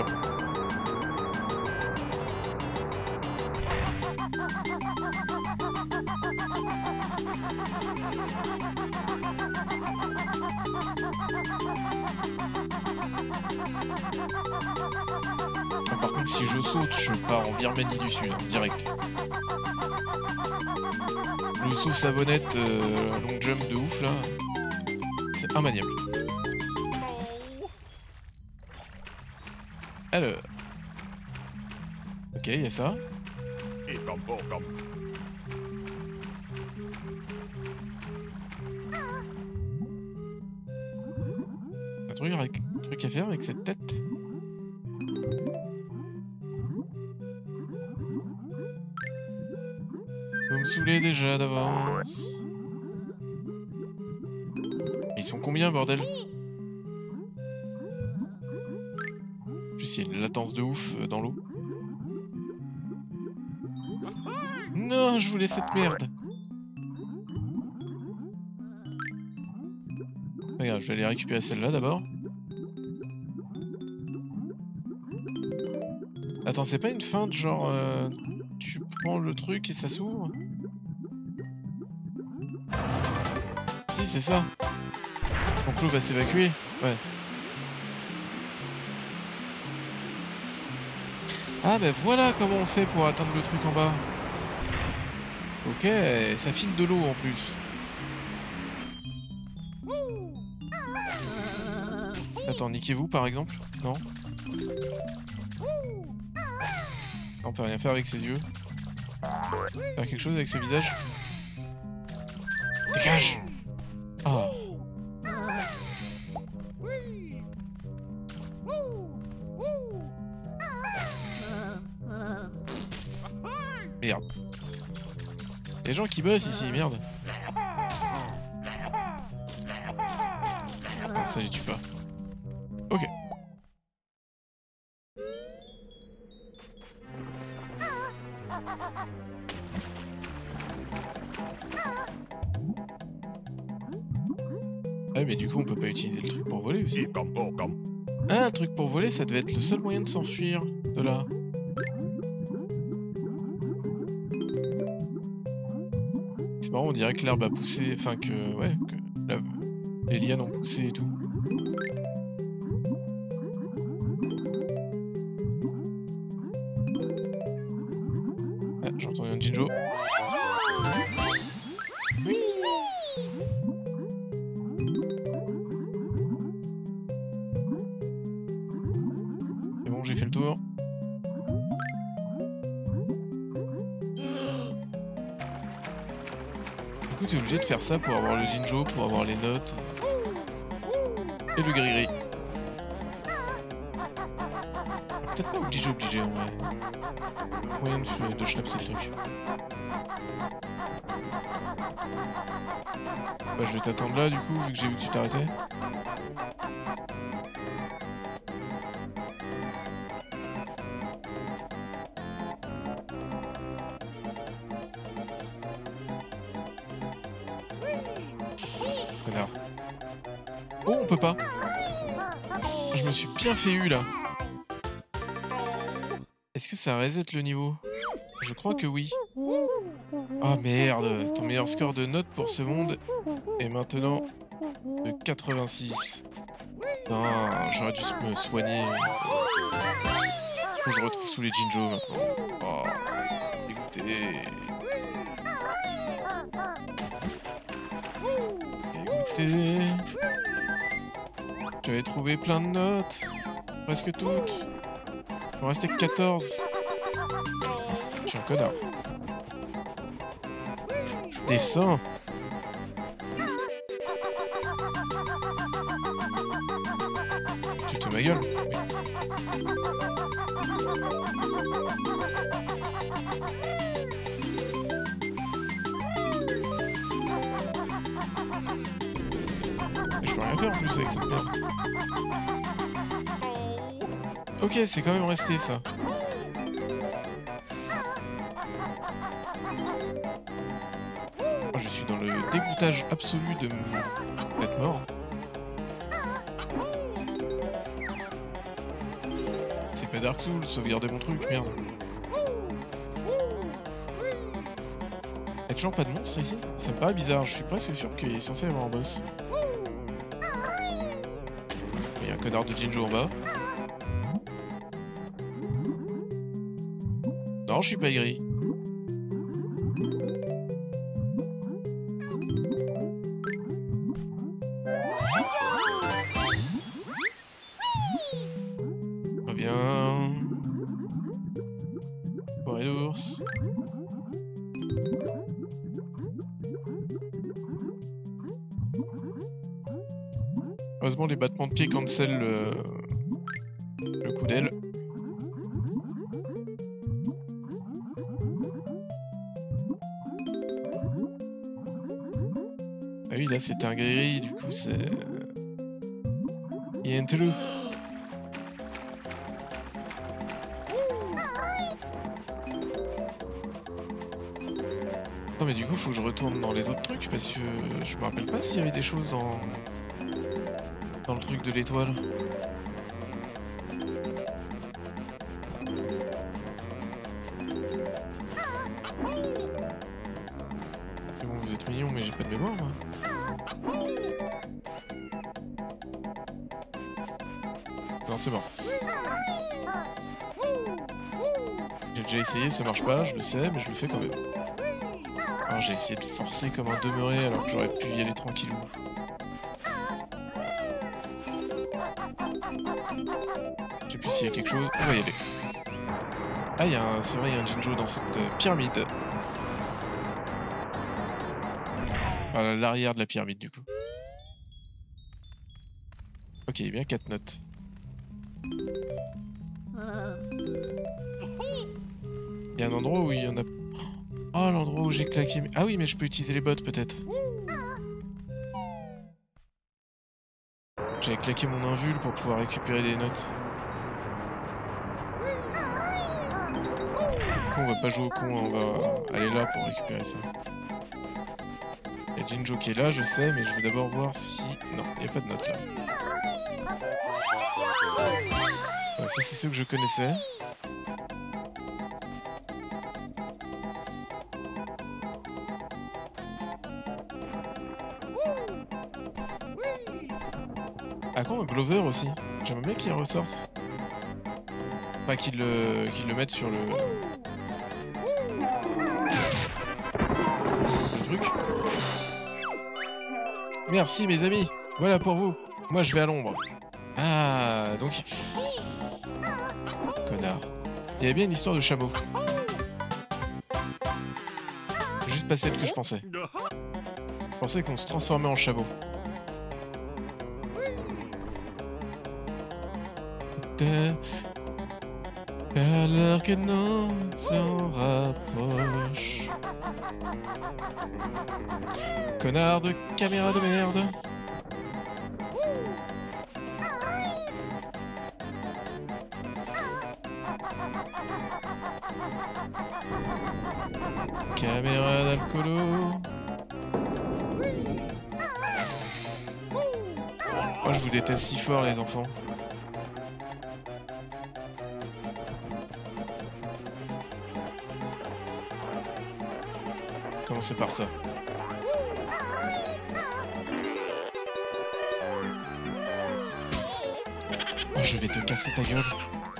Par contre, si je saute, je pars en Birmanie du Sud, hein, direct. Le saut savonnette long jump de ouf là, c'est immaniable. Alors. Ok, il y a ça. truc à faire avec cette tête. Vous me saoulez déjà d'avance. Ils sont combien, bordel? En plus, il y a une latence de ouf dans l'eau. Non, je voulais cette merde. Regarde, je vais aller récupérer celle-là d'abord. Attends, c'est pas une feinte genre... tu prends le truc et ça s'ouvre? Si, c'est ça. Donc l'eau va s'évacuer. Ouais. Ah, ben voilà comment on fait pour atteindre le truc en bas. Ok, ça file de l'eau en plus. Attends, niquez-vous par exemple? Non? On peut rien faire avec ses yeux. Faire quelque chose avec ce visage? Dégage! Ah. Merde. Y'a des gens qui bossent ici, merde. Ah, ça les tue pas. Ok. Ah mais du coup on peut pas utiliser le truc pour voler aussi. Ah, le truc pour voler ça devait être le seul moyen de s'enfuir de là. C'est marrant, on dirait que l'herbe a poussé, enfin que... ouais, que les lianes ont poussé et tout. Ah, j'ai entendu un Jinjo. Oui. C'est bon, j'ai fait le tour. Du coup, t'es obligé de faire ça pour avoir le Jinjo, pour avoir les notes. Et le gris-gris. Peut-être pas obligé en vrai. Moyen de schnapser le truc. Bah je vais t'attendre là du coup, vu que j'ai vu que tu t'arrêtais. Connard. Oh, on peut pas. Je me suis bien fait eu là. Est-ce que ça reset le niveau? Je crois que oui. Ah merde, ton meilleur score de notes pour ce monde est maintenant de 86. Non, j'aurais dû me soigner. Faut que je retrouve tous les Jinjo maintenant. Oh, dégoûté. Dégoûté. J'avais trouvé plein de notes. Presque toutes. Il m'en restait que 14. Je suis un connard. Dessin. Tu te ma gueule. Je peux rien faire en plus avec cette merde. Ok, c'est quand même resté ça. Je suis dans le dégoûtage absolu d'être mort. C'est pas Dark Souls, sauvegarder mon truc, merde. Y'a toujours pas de monstre ici? Ça me paraît bizarre, je suis presque sûr qu'il est censé y avoir un boss. Il y a un connard de Jinjo en bas. Non, je suis pas gris. Reviens. Forêt d'ours. Heureusement, les battements de pied cancel le coup d'aile. Ah oui, là c'était un gris, du coup c'est... Il y a un trou. Non mais du coup faut que je retourne dans les autres trucs parce que je me rappelle pas s'il y avait des choses dans le truc de l'étoile. C'est bon, vous êtes mignons mais j'ai pas de mémoire moi. Non c'est bon. J'ai déjà essayé, ça marche pas, je le sais, mais je le fais quand même. Alors j'ai essayé de forcer comme un demeuré alors que j'aurais pu y aller tranquillou. Je sais plus s'il y a quelque chose, on va y aller. Ah, c'est vrai, il y a un Jinjo dans cette pyramide. À l'arrière de la pyramide du coup. Ok, bien 4 notes. Il y a un endroit où il y en a... Oh, l'endroit où j'ai claqué... Ah oui, mais je peux utiliser les bottes, peut-être. J'avais claqué mon invul pour pouvoir récupérer des notes. Du coup, on va pas jouer au con, on va aller là pour récupérer ça. Il y a Jinjo qui est là, je sais, mais je veux d'abord voir si... Non, il n'y a pas de notes là. Ouais, ça, c'est ceux que je connaissais. Ah, quand un Glover aussi. J'aimerais bien qu'il ressorte. Pas qu'il le mette sur le truc. Merci mes amis. Voilà pour vous. Moi je vais à l'ombre. Ah, donc... Connard. Il y avait bien une histoire de chameau. Juste pas celle que je pensais. Je pensais qu'on se transformait en chameau. Alors que non, s'en rapproche. Connard de caméra de merde. Caméra d'alcoolo. Moi je vous déteste si fort les enfants. Commencez par ça. Oh, je vais te casser ta gueule.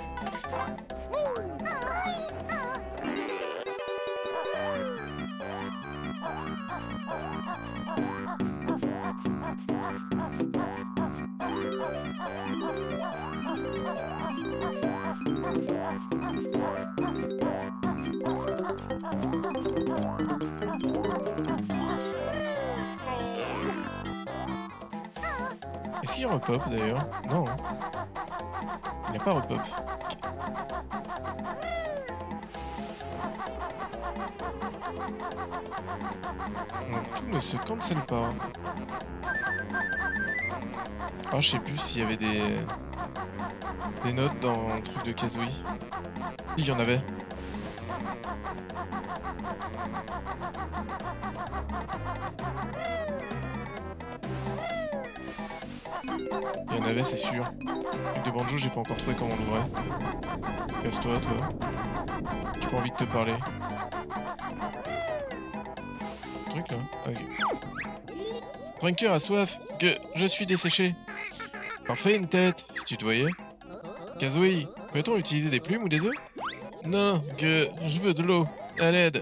Est-ce qu'il repop d'ailleurs? Non. Il n'a pas repop. Donc tout ne se cancelle pas. Ah, je sais plus s'il y avait des notes dans le truc de Kazooie. Il y en avait. Il y en avait, c'est sûr. Le truc de Banjo, j'ai pas encore trouvé comment on l'ouvrait. Casse-toi, toi. J'ai pas envie de te parler. Truc là. Ok. Trunker a soif. Que je suis desséché. Parfait, une tête, si tu te voyais. Kazooie, peut-on utiliser des plumes ou des œufs? Non, que je veux de l'eau. À l'aide.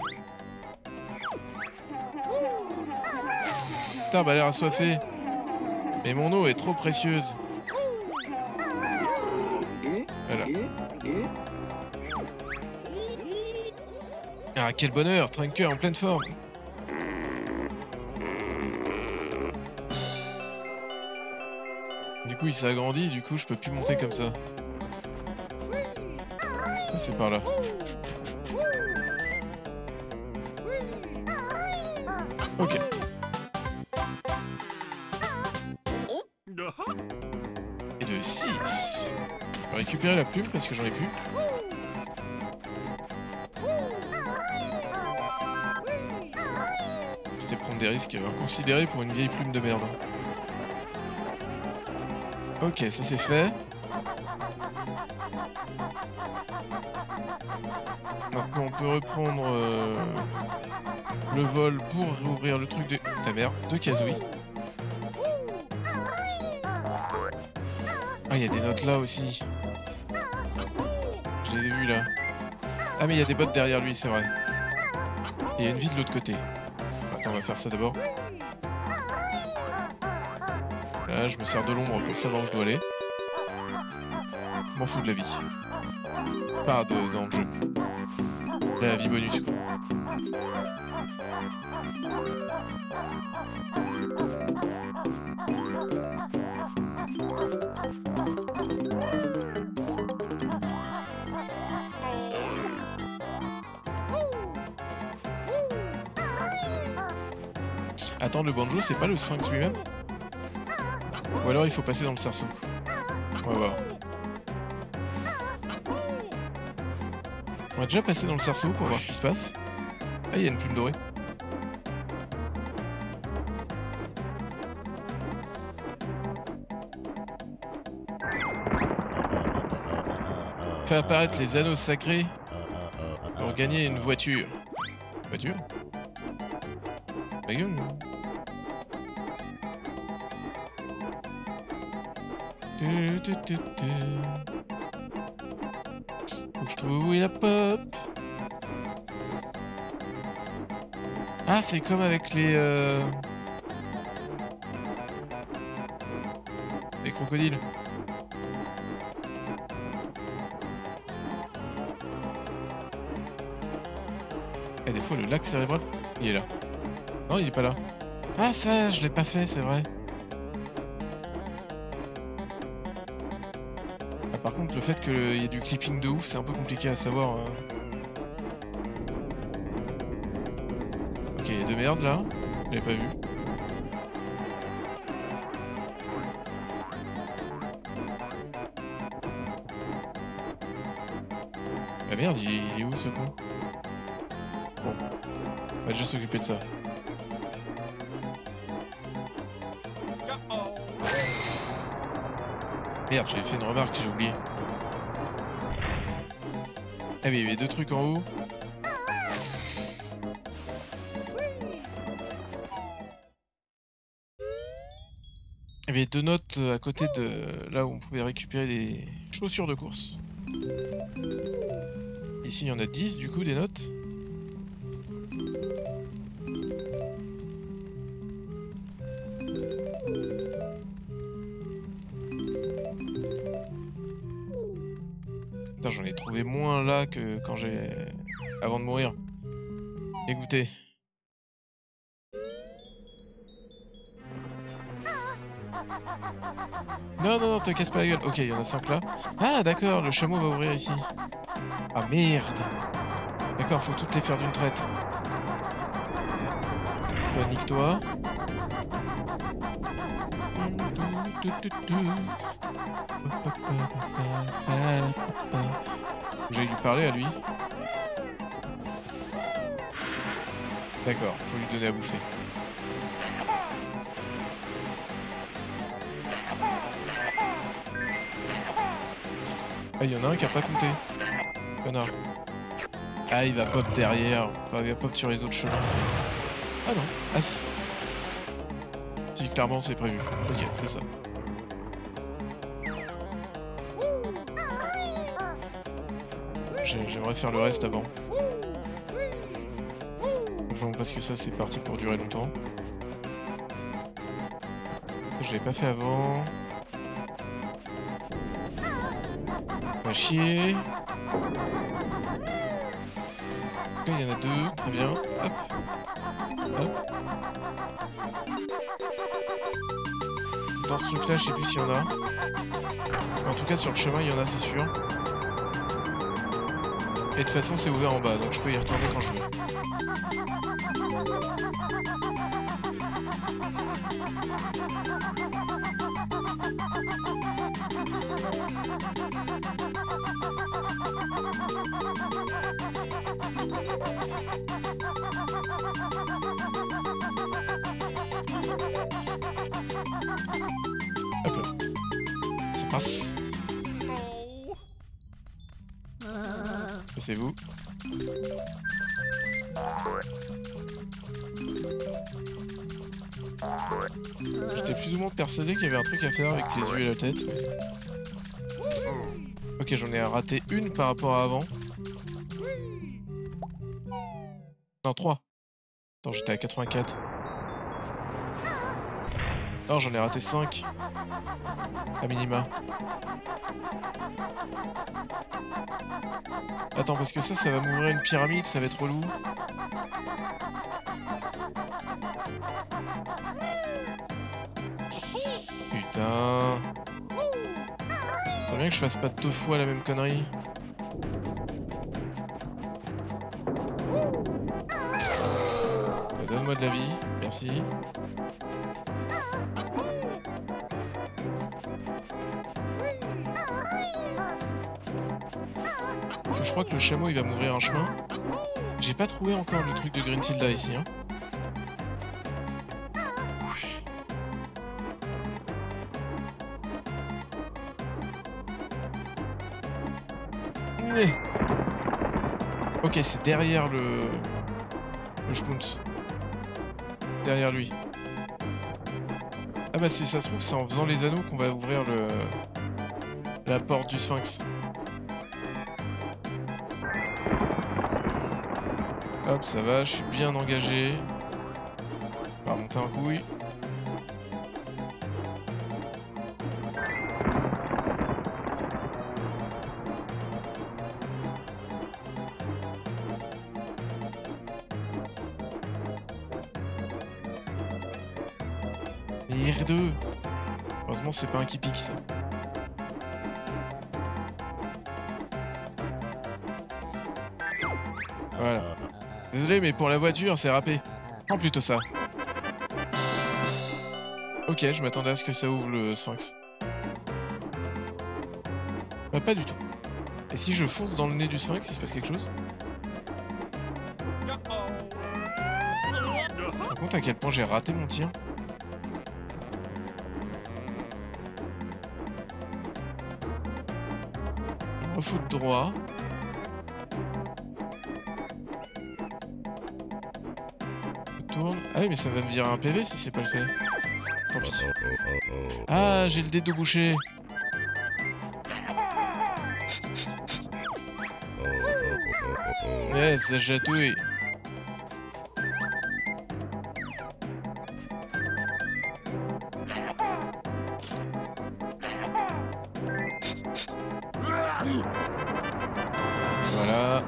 Starb a l'air assoiffé. Mais mon eau est trop précieuse. Voilà. Ah, quel bonheur, Trunker en pleine forme. Du coup il s'est agrandi, du coup je peux plus monter comme ça. Ah, c'est par là. Ok. Et de 6. Je vais récupérer la plume parce que j'en ai plus. C'était prendre des risques inconsidérés pour une vieille plume de merde. Ok, ça c'est fait. Maintenant on peut reprendre le vol pour rouvrir le truc de ta mère, de Kazooie. Ah, il y a des notes là aussi. Je les ai vues là. Ah mais il y a des bottes derrière lui, c'est vrai. Et il y a une vie de l'autre côté. Attends, on va faire ça d'abord. Là, je me sers de l'ombre pour savoir où je dois aller. M'en fous de la vie. Pas dans le jeu. La vie bonus, quoi. Attends, le banjo, c'est pas le sphinx lui-même? Ou alors il faut passer dans le cerceau. On va voir. On va déjà passer dans le cerceau pour voir ce qui se passe. Ah, il y a une plume dorée. Fait apparaître les anneaux sacrés pour gagner une voiture. Voiture? Faut que je trouve où est la pop. Ah, c'est comme avec les crocodiles. Et des fois, le lac cérébral, il est là. Non, il est pas là. Ah, ça, je l'ai pas fait, c'est vrai. Ah, par contre, le fait qu'il y ait du clipping de ouf, c'est un peu compliqué à savoir. Ok, il y a deux merdes là. Je l'avais pas vu. Ah merde, il est où ce con? Bon, on va juste s'occuper de ça. Merde, j'avais fait une remarque, j'ai oublié. Ah oui, il y avait deux trucs en haut. Il y avait deux notes à côté de là où on pouvait récupérer des chaussures de course. Ici, il y en a 10 du coup, des notes. Putain, j'en ai trouvé moins là que quand j'ai... avant de mourir. Dégoûté. Non, non, non, te casse pas la gueule. Ok, il y en a 5 là. Ah, d'accord, le chameau va ouvrir ici. Ah, merde. D'accord, faut toutes les faire d'une traite. Toi, nique-toi. J'allais lui parler à lui. D'accord, faut lui donner à bouffer. Ah, il y en a un qui a pas compté. Connard. Ah, il va pop derrière. Enfin, il va pop sur les autres chemins. Ah non. Ah si. Si, clairement, c'est prévu. Ok, c'est ça. J'aimerais faire le reste avant. Enfin, parce que ça, c'est parti pour durer longtemps. Je l'avais pas fait avant. Pas chier. Ok, il y en a deux, très bien. Hop. Hop. dans ce truc là, je sais plus s'il y en a. En tout cas sur le chemin il y en a, c'est sûr. Et de toute façon c'est ouvert en bas, donc je peux y retourner quand je veux. Hop là. Ça passe. C'est vous. J'étais plus ou moins persuadé qu'il y avait un truc à faire avec les yeux et la tête. Mais... Ok, j'en ai raté une par rapport à avant. Non, 3. Attends, j'étais à 84. Non, j'en ai raté 5. À minima. Attends, parce que ça va m'ouvrir une pyramide, ça va être relou. Putain. C'est bien que je fasse pas 2 fois la même connerie. Donne-moi de la vie, merci. Parce que je crois que le chameau il va m'ouvrir un chemin. J'ai pas trouvé encore le truc de Gruntilda ici, hein. Ok, c'est derrière le Sploons. Derrière lui. Ah bah si ça se trouve, c'est en faisant les anneaux qu'on va ouvrir la porte du Sphinx. Hop, ça va, je suis bien engagé. On va remonter un couille. Et R2. Heureusement, c'est pas un qui pique, ça. Voilà. Désolé, mais pour la voiture, c'est râpé. Prends plutôt ça. Ok, je m'attendais à ce que ça ouvre le Sphinx. Bah, pas du tout. Et si je fonce dans le nez du Sphinx, il se passe quelque chose? Tu te rends compte à quel point j'ai raté mon tir? Je me fous de droit. Ah oui, mais ça va me virer un PV si c'est pas le fait. Tant pis. Ah, j'ai le dé de boucher. Ouais, ça chatouille. Voilà.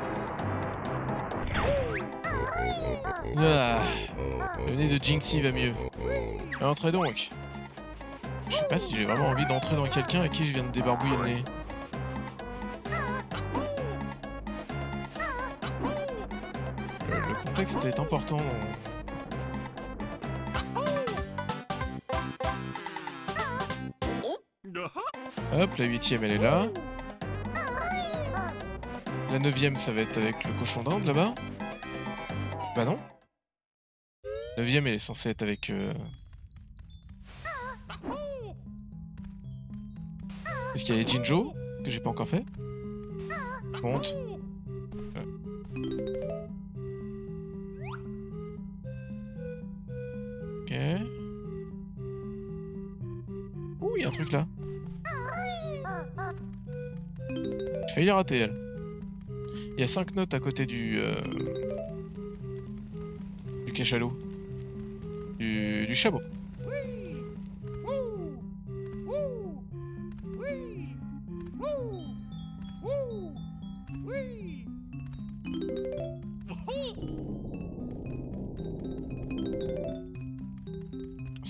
Ah, le nez de Jinxie va mieux. Entrez donc. Je sais pas si j'ai vraiment envie d'entrer dans quelqu'un à qui je viens de débarbouiller le nez. Le contexte est important. Hop, la 8ème elle est là. La 9ème ça va être avec le cochon d'Inde là-bas. Bah non. 9ème elle est censée être avec... Est-ce qu'il y a les Jinjo que j'ai pas encore fait? Monte. Ok. Ouh, il y a un truc là. J'ai failli la rater elle. Il y a 5 notes à côté du cachalot. Du chameau.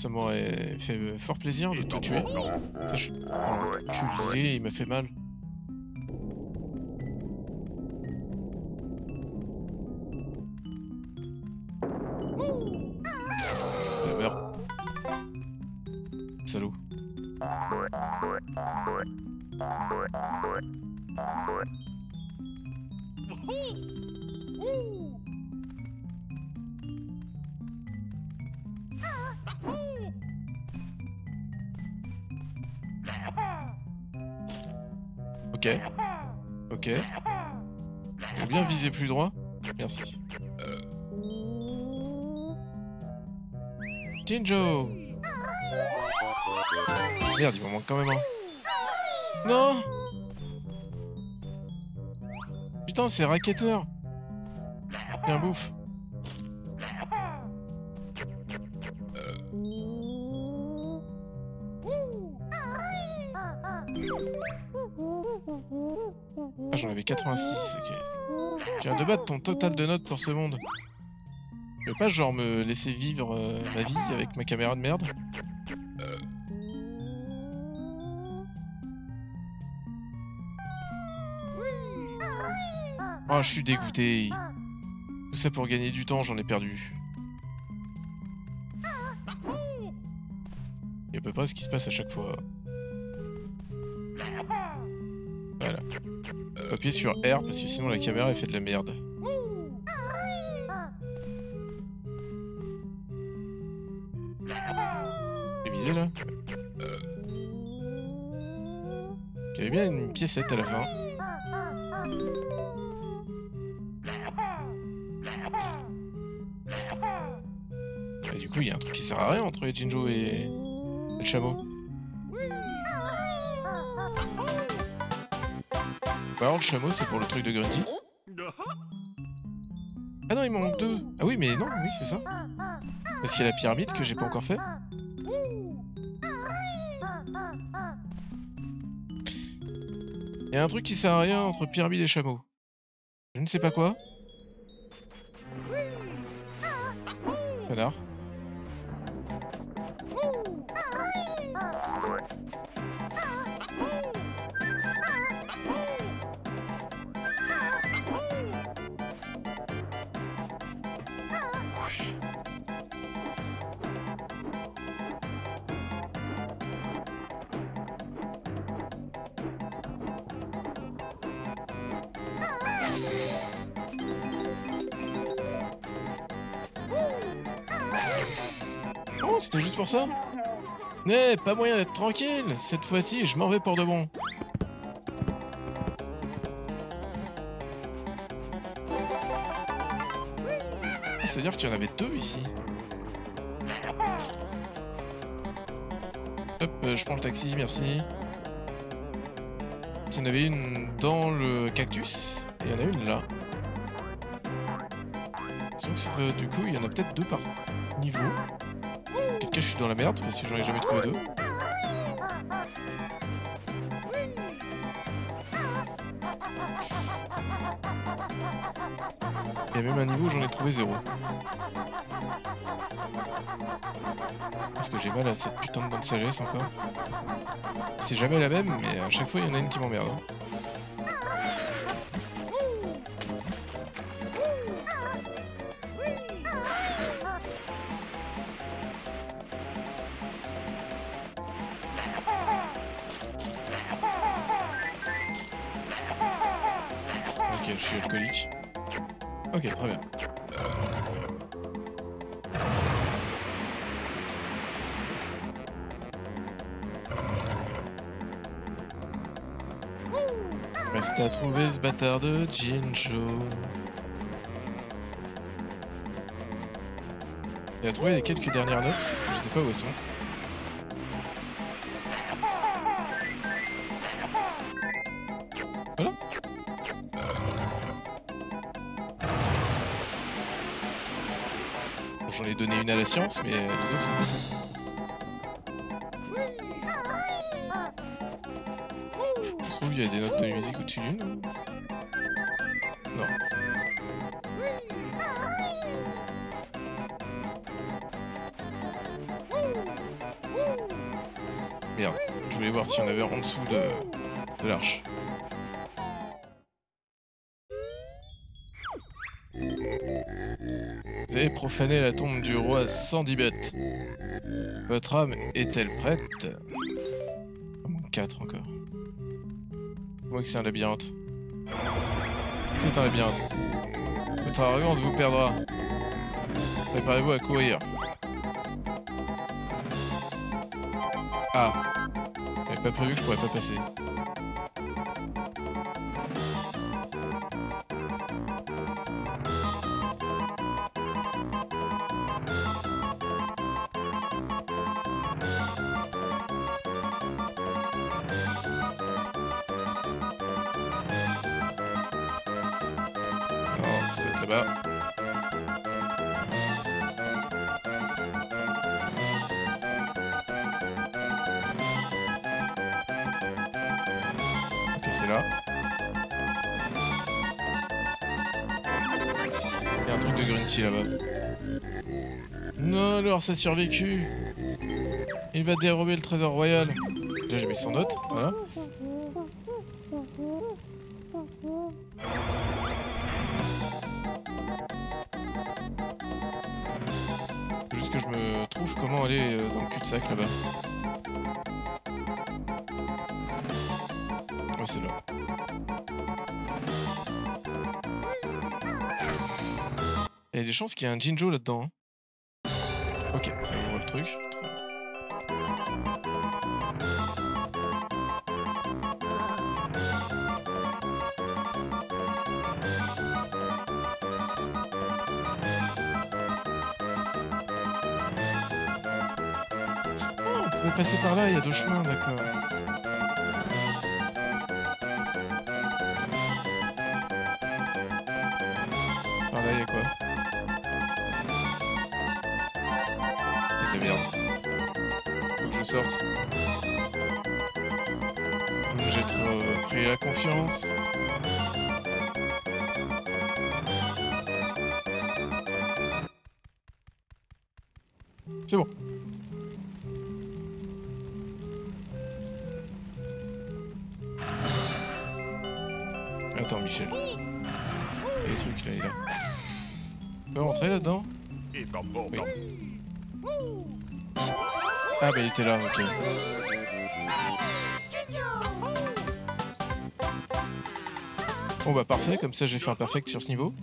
Ça m'aurait fait fort plaisir de te tuer. Ça, je... Enculé, il m'a fait mal. Merde. Salaud. Ok. Ok. Faut bien viser plus droit. Merci. Jinjo! Merde, il m'en manque quand même un. Non! Putain, c'est racketteur! Viens, bouffe! Ah, j'en avais 86, ok. Tu viens de battre ton total de notes pour ce monde. Je veux pas genre me laisser vivre ma vie avec ma caméra de merde. Oh, je suis dégoûté. Tout ça pour gagner du temps, j'en ai perdu. Il y a à peu près ce qui se passe à chaque fois. Voilà. Appuyer sur R parce que sinon la caméra elle fait de la merde. J'ai visé là. Il y avait bien une piécette à la fin. Et du coup il y a un truc qui sert à rien entre les Jinjo et le chameau. Alors le chameau c'est pour le truc de Grunty. Ah non il m'en manque deux. Ah oui mais non, oui c'est ça. Parce qu'il y a la pyramide que j'ai pas encore fait. Il y a un truc qui sert à rien entre pyramide et chameau. Je ne sais pas quoi. Connard. Oh, c'était juste pour ça? Mais pas moyen d'être tranquille. Cette fois-ci, je m'en vais pour de bon. Ah, ça veut dire qu'il y en avait deux ici. Hop, je prends le taxi, merci. Il y en avait une dans le cactus, et il y en a une là. Sauf, du coup, il y en a peut-être deux par niveau. Quel cas je suis dans la merde, parce que j'en ai jamais trouvé deux. Il y a même un niveau où j'en ai trouvé zéro. Parce que j'ai mal à cette putain de dent de sagesse encore. C'est jamais la même, mais à chaque fois il y en a une qui m'emmerde. Ok, je suis alcoolique. Ok, très bien. Reste à trouver ce bâtard de Jinjo. Et à trouver les quelques dernières notes, je sais pas où elles sont. Voilà. Bon, j'en ai donné une à la science, mais les autres sont passées. Ça se trouve, il y a des notes de musique au-dessus d'une. Non. Merde, je voulais voir si on avait en dessous de l'arche. Vous avez profané la tombe du roi Sandibet. Votre âme est-elle prête? Il manque 4 encore. Moi que c'est un labyrinthe. C'est un labyrinthe. Votre arrogance vous perdra. Préparez-vous à courir. Ah. J'avais pas prévu que je pourrais pas passer. Non, ça doit être là-bas. C'est là. Il y a un truc de Grunty là-bas. Non, alors ça a survécu. Il va dérober le trésor royal. Déjà j'ai mis 100 notes, voilà. Faut juste que je me trouve comment aller dans le cul-de-sac là-bas. Ouais, c'est là. Il y a des chances qu'il y ait un Jinjo là-dedans. Hein. Ok, ça ouvre le truc. Très bien. Oh, on pouvait passer par là, il y a 2 chemins, d'accord. Par là, il y a quoi? Il y a de la merde. Faut que je sorte. J'ai trop pris la confiance. C'est bon. Attends, Michel. Il y a des trucs là, il est là. On peut rentrer là-dedans? Oui. Ah bah il était là, ok. Bon bah parfait, comme ça j'ai fait un perfect sur ce niveau.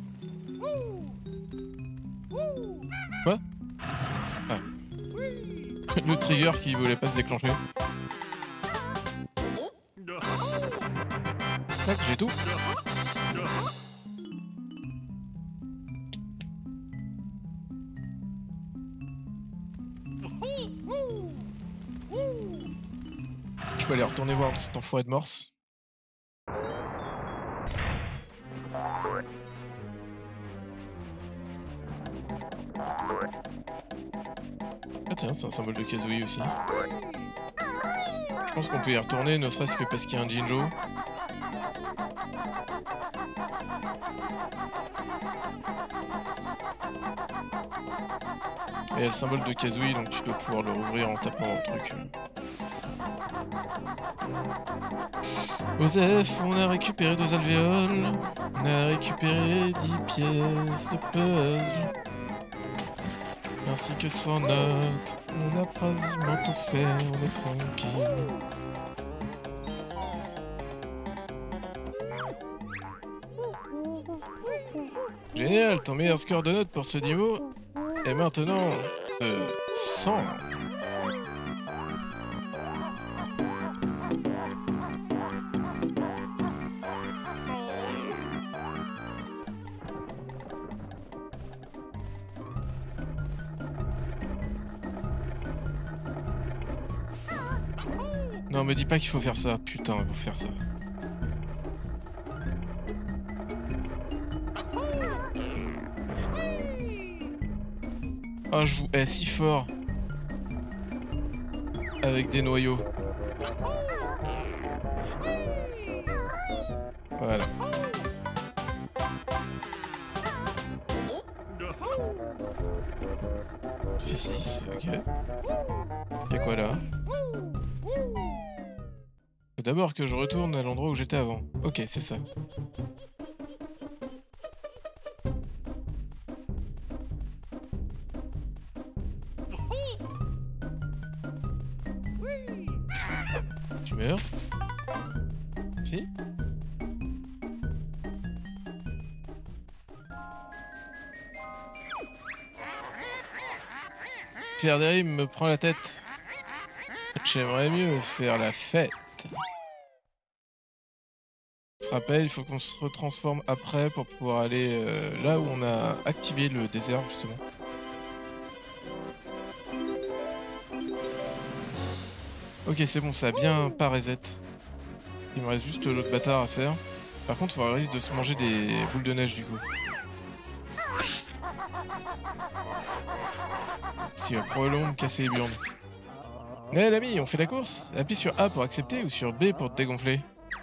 Quoi? Ah. Le trigger qui voulait pas se déclencher. Tac, j'ai tout. Je peux aller retourner voir cet enfoiré de morse. Ah tiens, c'est un symbole de Kazooie aussi. Je pense qu'on peut y retourner, ne serait-ce que parce qu'il y a un Jinjo. Et il y a le symbole de Kazooie, donc tu dois pouvoir le rouvrir en tapant dans le truc. Osef, on a récupéré 2 alvéoles. On a récupéré 10 pièces de puzzle. Ainsi que 100 notes. On a pratiquement tout fait, on est tranquille. Génial, ton meilleur score de notes pour ce niveau est maintenant 100. Non, me dis pas qu'il faut faire ça. Putain, il faut faire ça. Ah, je vous hais si fort. Avec des noyaux. Voilà. Ça fait 6, ok. Y'a quoi là? d'abord que je retourne à l'endroit où j'étais avant. Ok, c'est ça. Tu meurs? Si? Faire des rimes me prend la tête. J'aimerais mieux faire la fête. On se rappelle, il faut qu'on se retransforme après pour pouvoir aller là où on a activé le désert justement. Ok, c'est bon, ça a bien pas reset. Il me reste juste l'autre bâtard à faire. Par contre, on risque de se manger des boules de neige du coup. Ce qui va probablement me casser les burnes. Eh l'ami, on fait la course? Appuie sur A pour accepter ou sur B pour te dégonfler.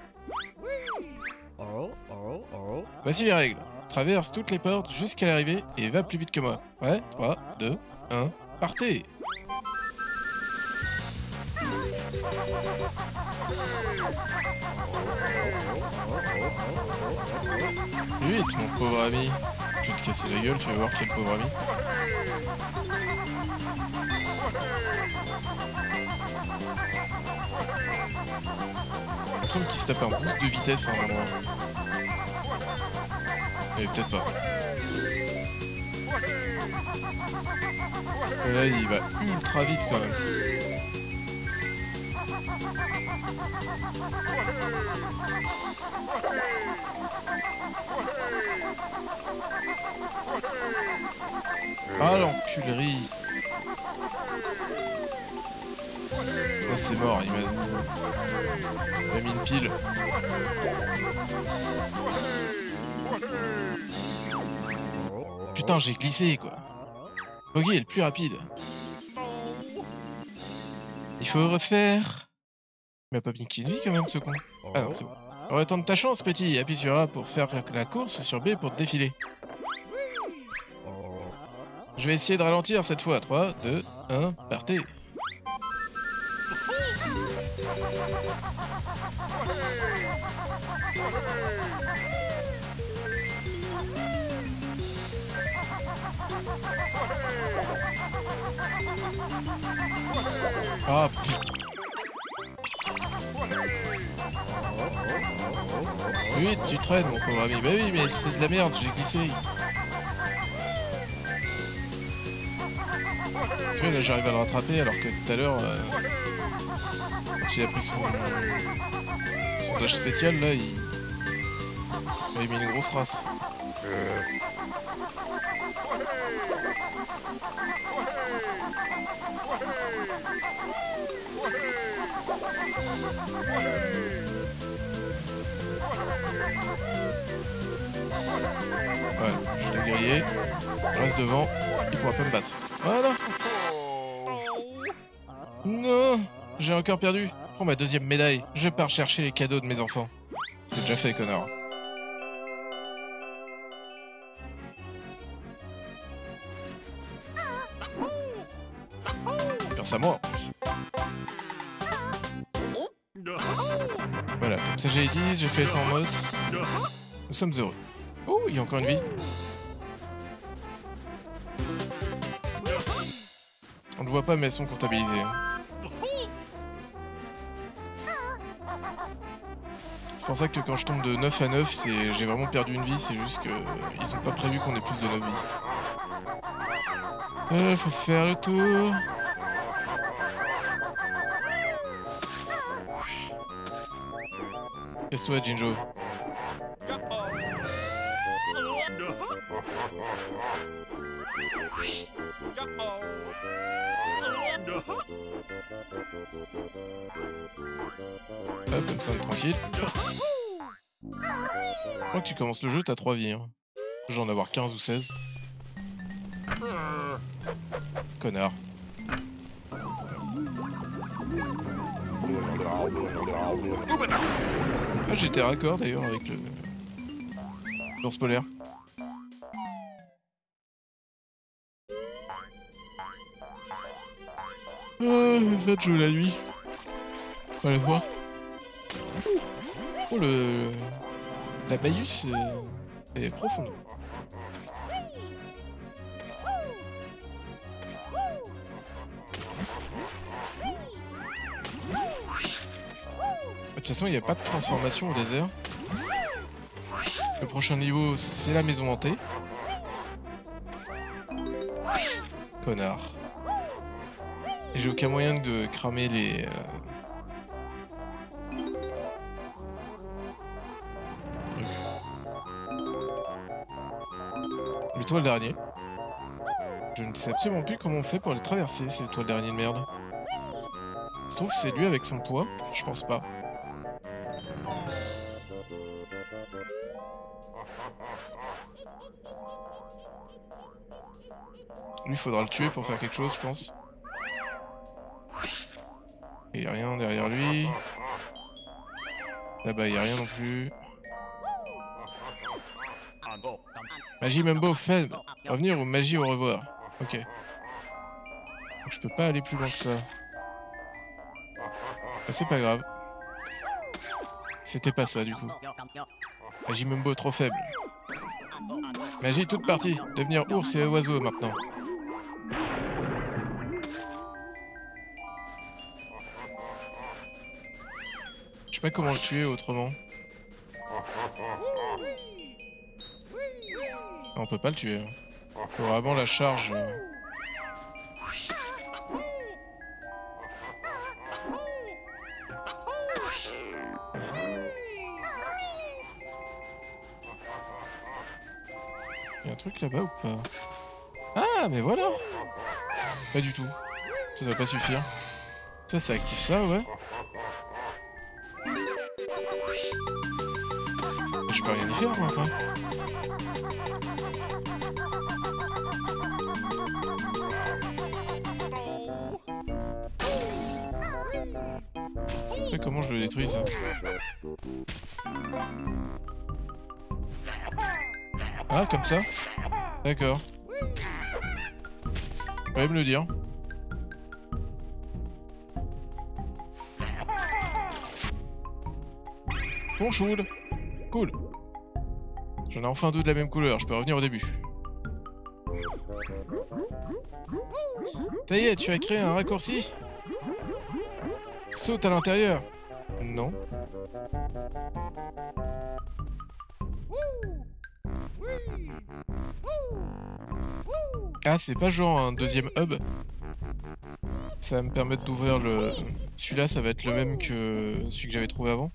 Voici les règles. Traverse toutes les portes jusqu'à l'arrivée et va plus vite que moi. Ouais, 3, 2, 1, partez! Vite, mon pauvre ami. Je vais te casser la gueule, tu vas voir quel pauvre ami. Il me semble qu'il se tape un boost de vitesse à un endroit. Mais peut-être pas. Et là, il va ultra vite quand même. Ah l'enculerie. Ah c'est mort, il m'a mis une pile. Putain, j'ai glissé quoi. Boggy est le plus rapide. Il faut refaire. Il m'a pas mis qu'une vie quand même ce con. Ah non, c'est bon. Retente ta chance petit, appuie sur A pour faire la course, sur B pour te défiler. Je vais essayer de ralentir cette fois. 3, 2, 1, partez. Ah putain. Vite, tu traînes mon pauvre ami. Bah oui, mais c'est de la merde, j'ai glissé. Tu vois, là j'arrive à le rattraper alors que tout à l'heure, quand il a pris son dash spécial, là, il m'avait mis une grosse race. Voilà, je l'ai grillé. Je reste devant, il pourra pas me battre. Voilà. Non, j'ai encore perdu. Prends ma deuxième médaille. Je pars chercher les cadeaux de mes enfants. C'est déjà fait, connard. Perce à moi, en plus. Voilà, comme ça j'ai 10, j'ai fait 100 motes. Nous sommes heureux. Oh, il y a encore une vie. On ne voit pas, mais elles sont comptabilisées. C'est pour ça que quand je tombe de 9 à 9, j'ai vraiment perdu une vie, c'est juste que ils ont pas prévu qu'on ait plus de 9 vies. Faut faire le tour. Casse-toi, Jinjo. Hop, comme ça on est tranquille. Je crois que tu commences le jeu, t'as 3 vies. Hein. Je vais en avoir 15 ou 16. Connard. Ah, j'étais raccord d'ailleurs avec l'ours polaire. Ah, c'est ça de jouer la nuit. On va aller voir. Oh la Bayus est profonde. De toute façon, il n'y a pas de transformation au désert. Le prochain niveau, c'est la maison hantée. Connard. Et j'ai aucun moyen de cramer les... L'étoile d'araignée. Je ne sais absolument plus comment on fait pour les traverser, ces étoiles d'araignée de merde. Ça se trouve, c'est lui avec son poids. Je pense pas. Lui, il faudra le tuer pour faire quelque chose, je pense. Il n'y a rien derrière lui. Là-bas, il n'y a rien non plus. Magie Mumbo faible. Revenir ou magie au revoir. Ok. Donc, je peux pas aller plus loin que ça. Ah, c'est pas grave. C'était pas ça, du coup. Magie Mumbo trop faible. Magie toute partie. Devenir ours et oiseau maintenant. Je sais pas comment le tuer autrement. On peut pas le tuer. Faut vraiment la charge. Il y a un truc là-bas ou pas? Ah, mais voilà! Pas du tout. Ça doit pas suffire. Ça active ça, ouais. Je peux rien y faire, moi, après. Après, comment je le détruis, ça? Ah, comme ça? D'accord. Vous pouvez me le dire. Bon choude. Cool. J'en ai enfin deux de la même couleur, je peux revenir au début. Ça y est, tu as créé un raccourci? Saute à l'intérieur. Non. Ah, c'est pas genre un deuxième hub? Ça va me permettre d'ouvrir le... Celui-là, ça va être le même que celui que j'avais trouvé avant.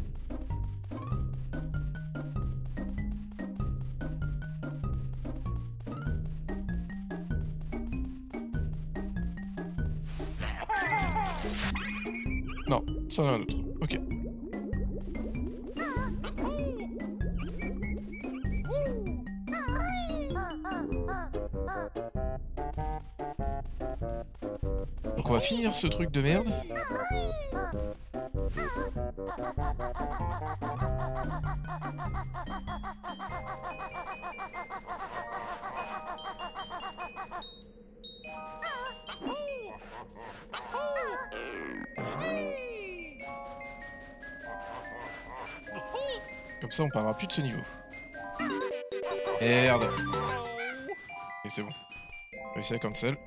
Non, ça en a un autre. Ok. Donc on va finir ce truc de merde. Comme ça on parlera plus de ce niveau. Merde. Et c'est bon. Je vais essayer comme celle.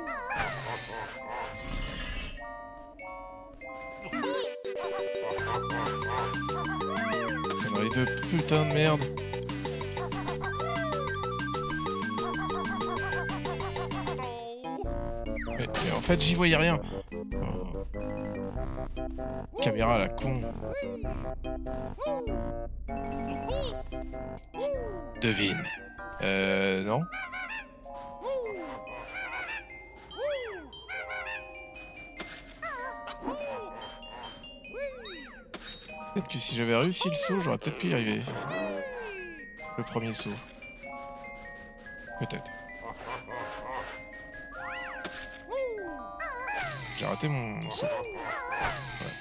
Dans les deux putains de merde. Mais en fait j'y voyais rien. Oh. Caméra à la con. Devine. Non. Peut-être que si j'avais réussi le saut, j'aurais peut-être pu y arriver. Le premier saut. Peut-être. J'ai raté mon saut. Ouais.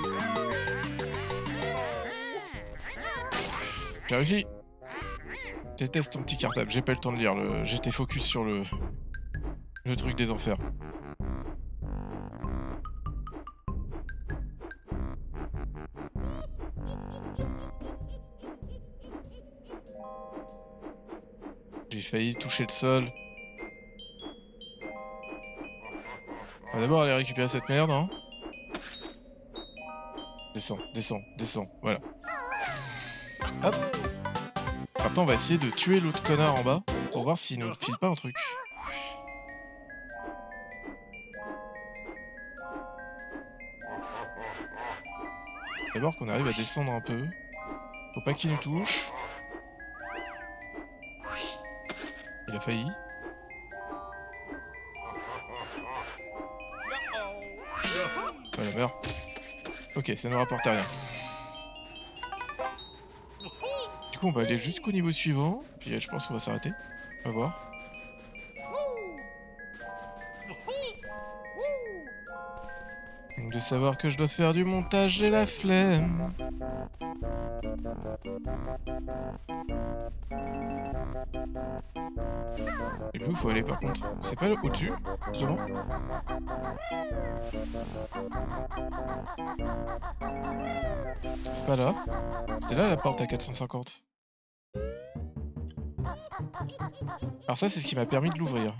J'ai réussi. Je déteste ton petit cartable, j'ai pas le temps de lire. J'étais focus sur le truc des enfers. J'ai failli toucher le sol. On va d'abord aller récupérer cette merde, hein. Descends, descends, descends, voilà. Hop. Maintenant, on va essayer de tuer l'autre connard en bas pour voir s'il nous file pas un truc. D'abord qu'on arrive à descendre un peu. Faut pas qu'il nous touche. Il a failli. Voilà, meurt. Ok, ça ne rapporte rien. Du coup, on va aller jusqu'au niveau suivant. Puis je pense qu'on va s'arrêter. On va voir. Donc de savoir que je dois faire du montage, j'ai la flemme. Et puis où faut aller par contre? C'est pas au-dessus, justement? C'est pas là. C'était là la porte à 450. Alors ça, c'est ce qui m'a permis de l'ouvrir.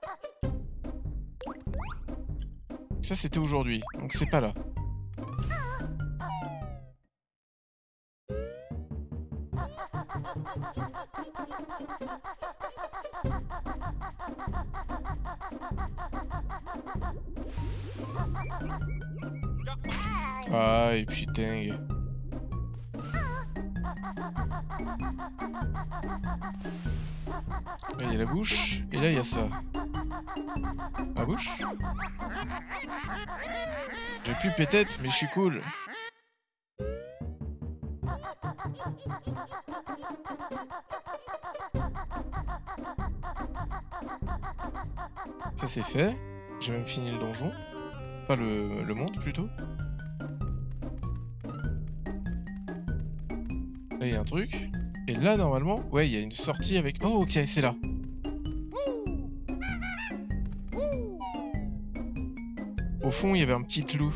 Ça, c'était aujourd'hui, donc c'est pas là. Aïe, putain. Là, il y a la bouche, et là, il y a ça. La bouche. J'ai plus pétette, mais je suis cool. Ça, c'est fait. J'ai même fini le donjon. Pas le monde, plutôt. Là, il y a un truc. Et là, normalement, ouais, il y a une sortie avec... Oh, ok, c'est là. Au fond, il y avait un petit loup.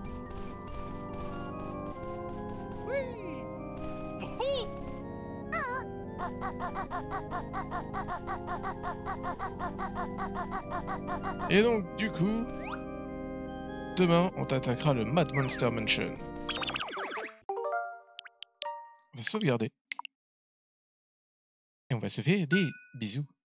Et donc, du coup, demain, on t'attaquera le Mad Monster Mansion. On va sauvegarder. Et on va se faire des bisous.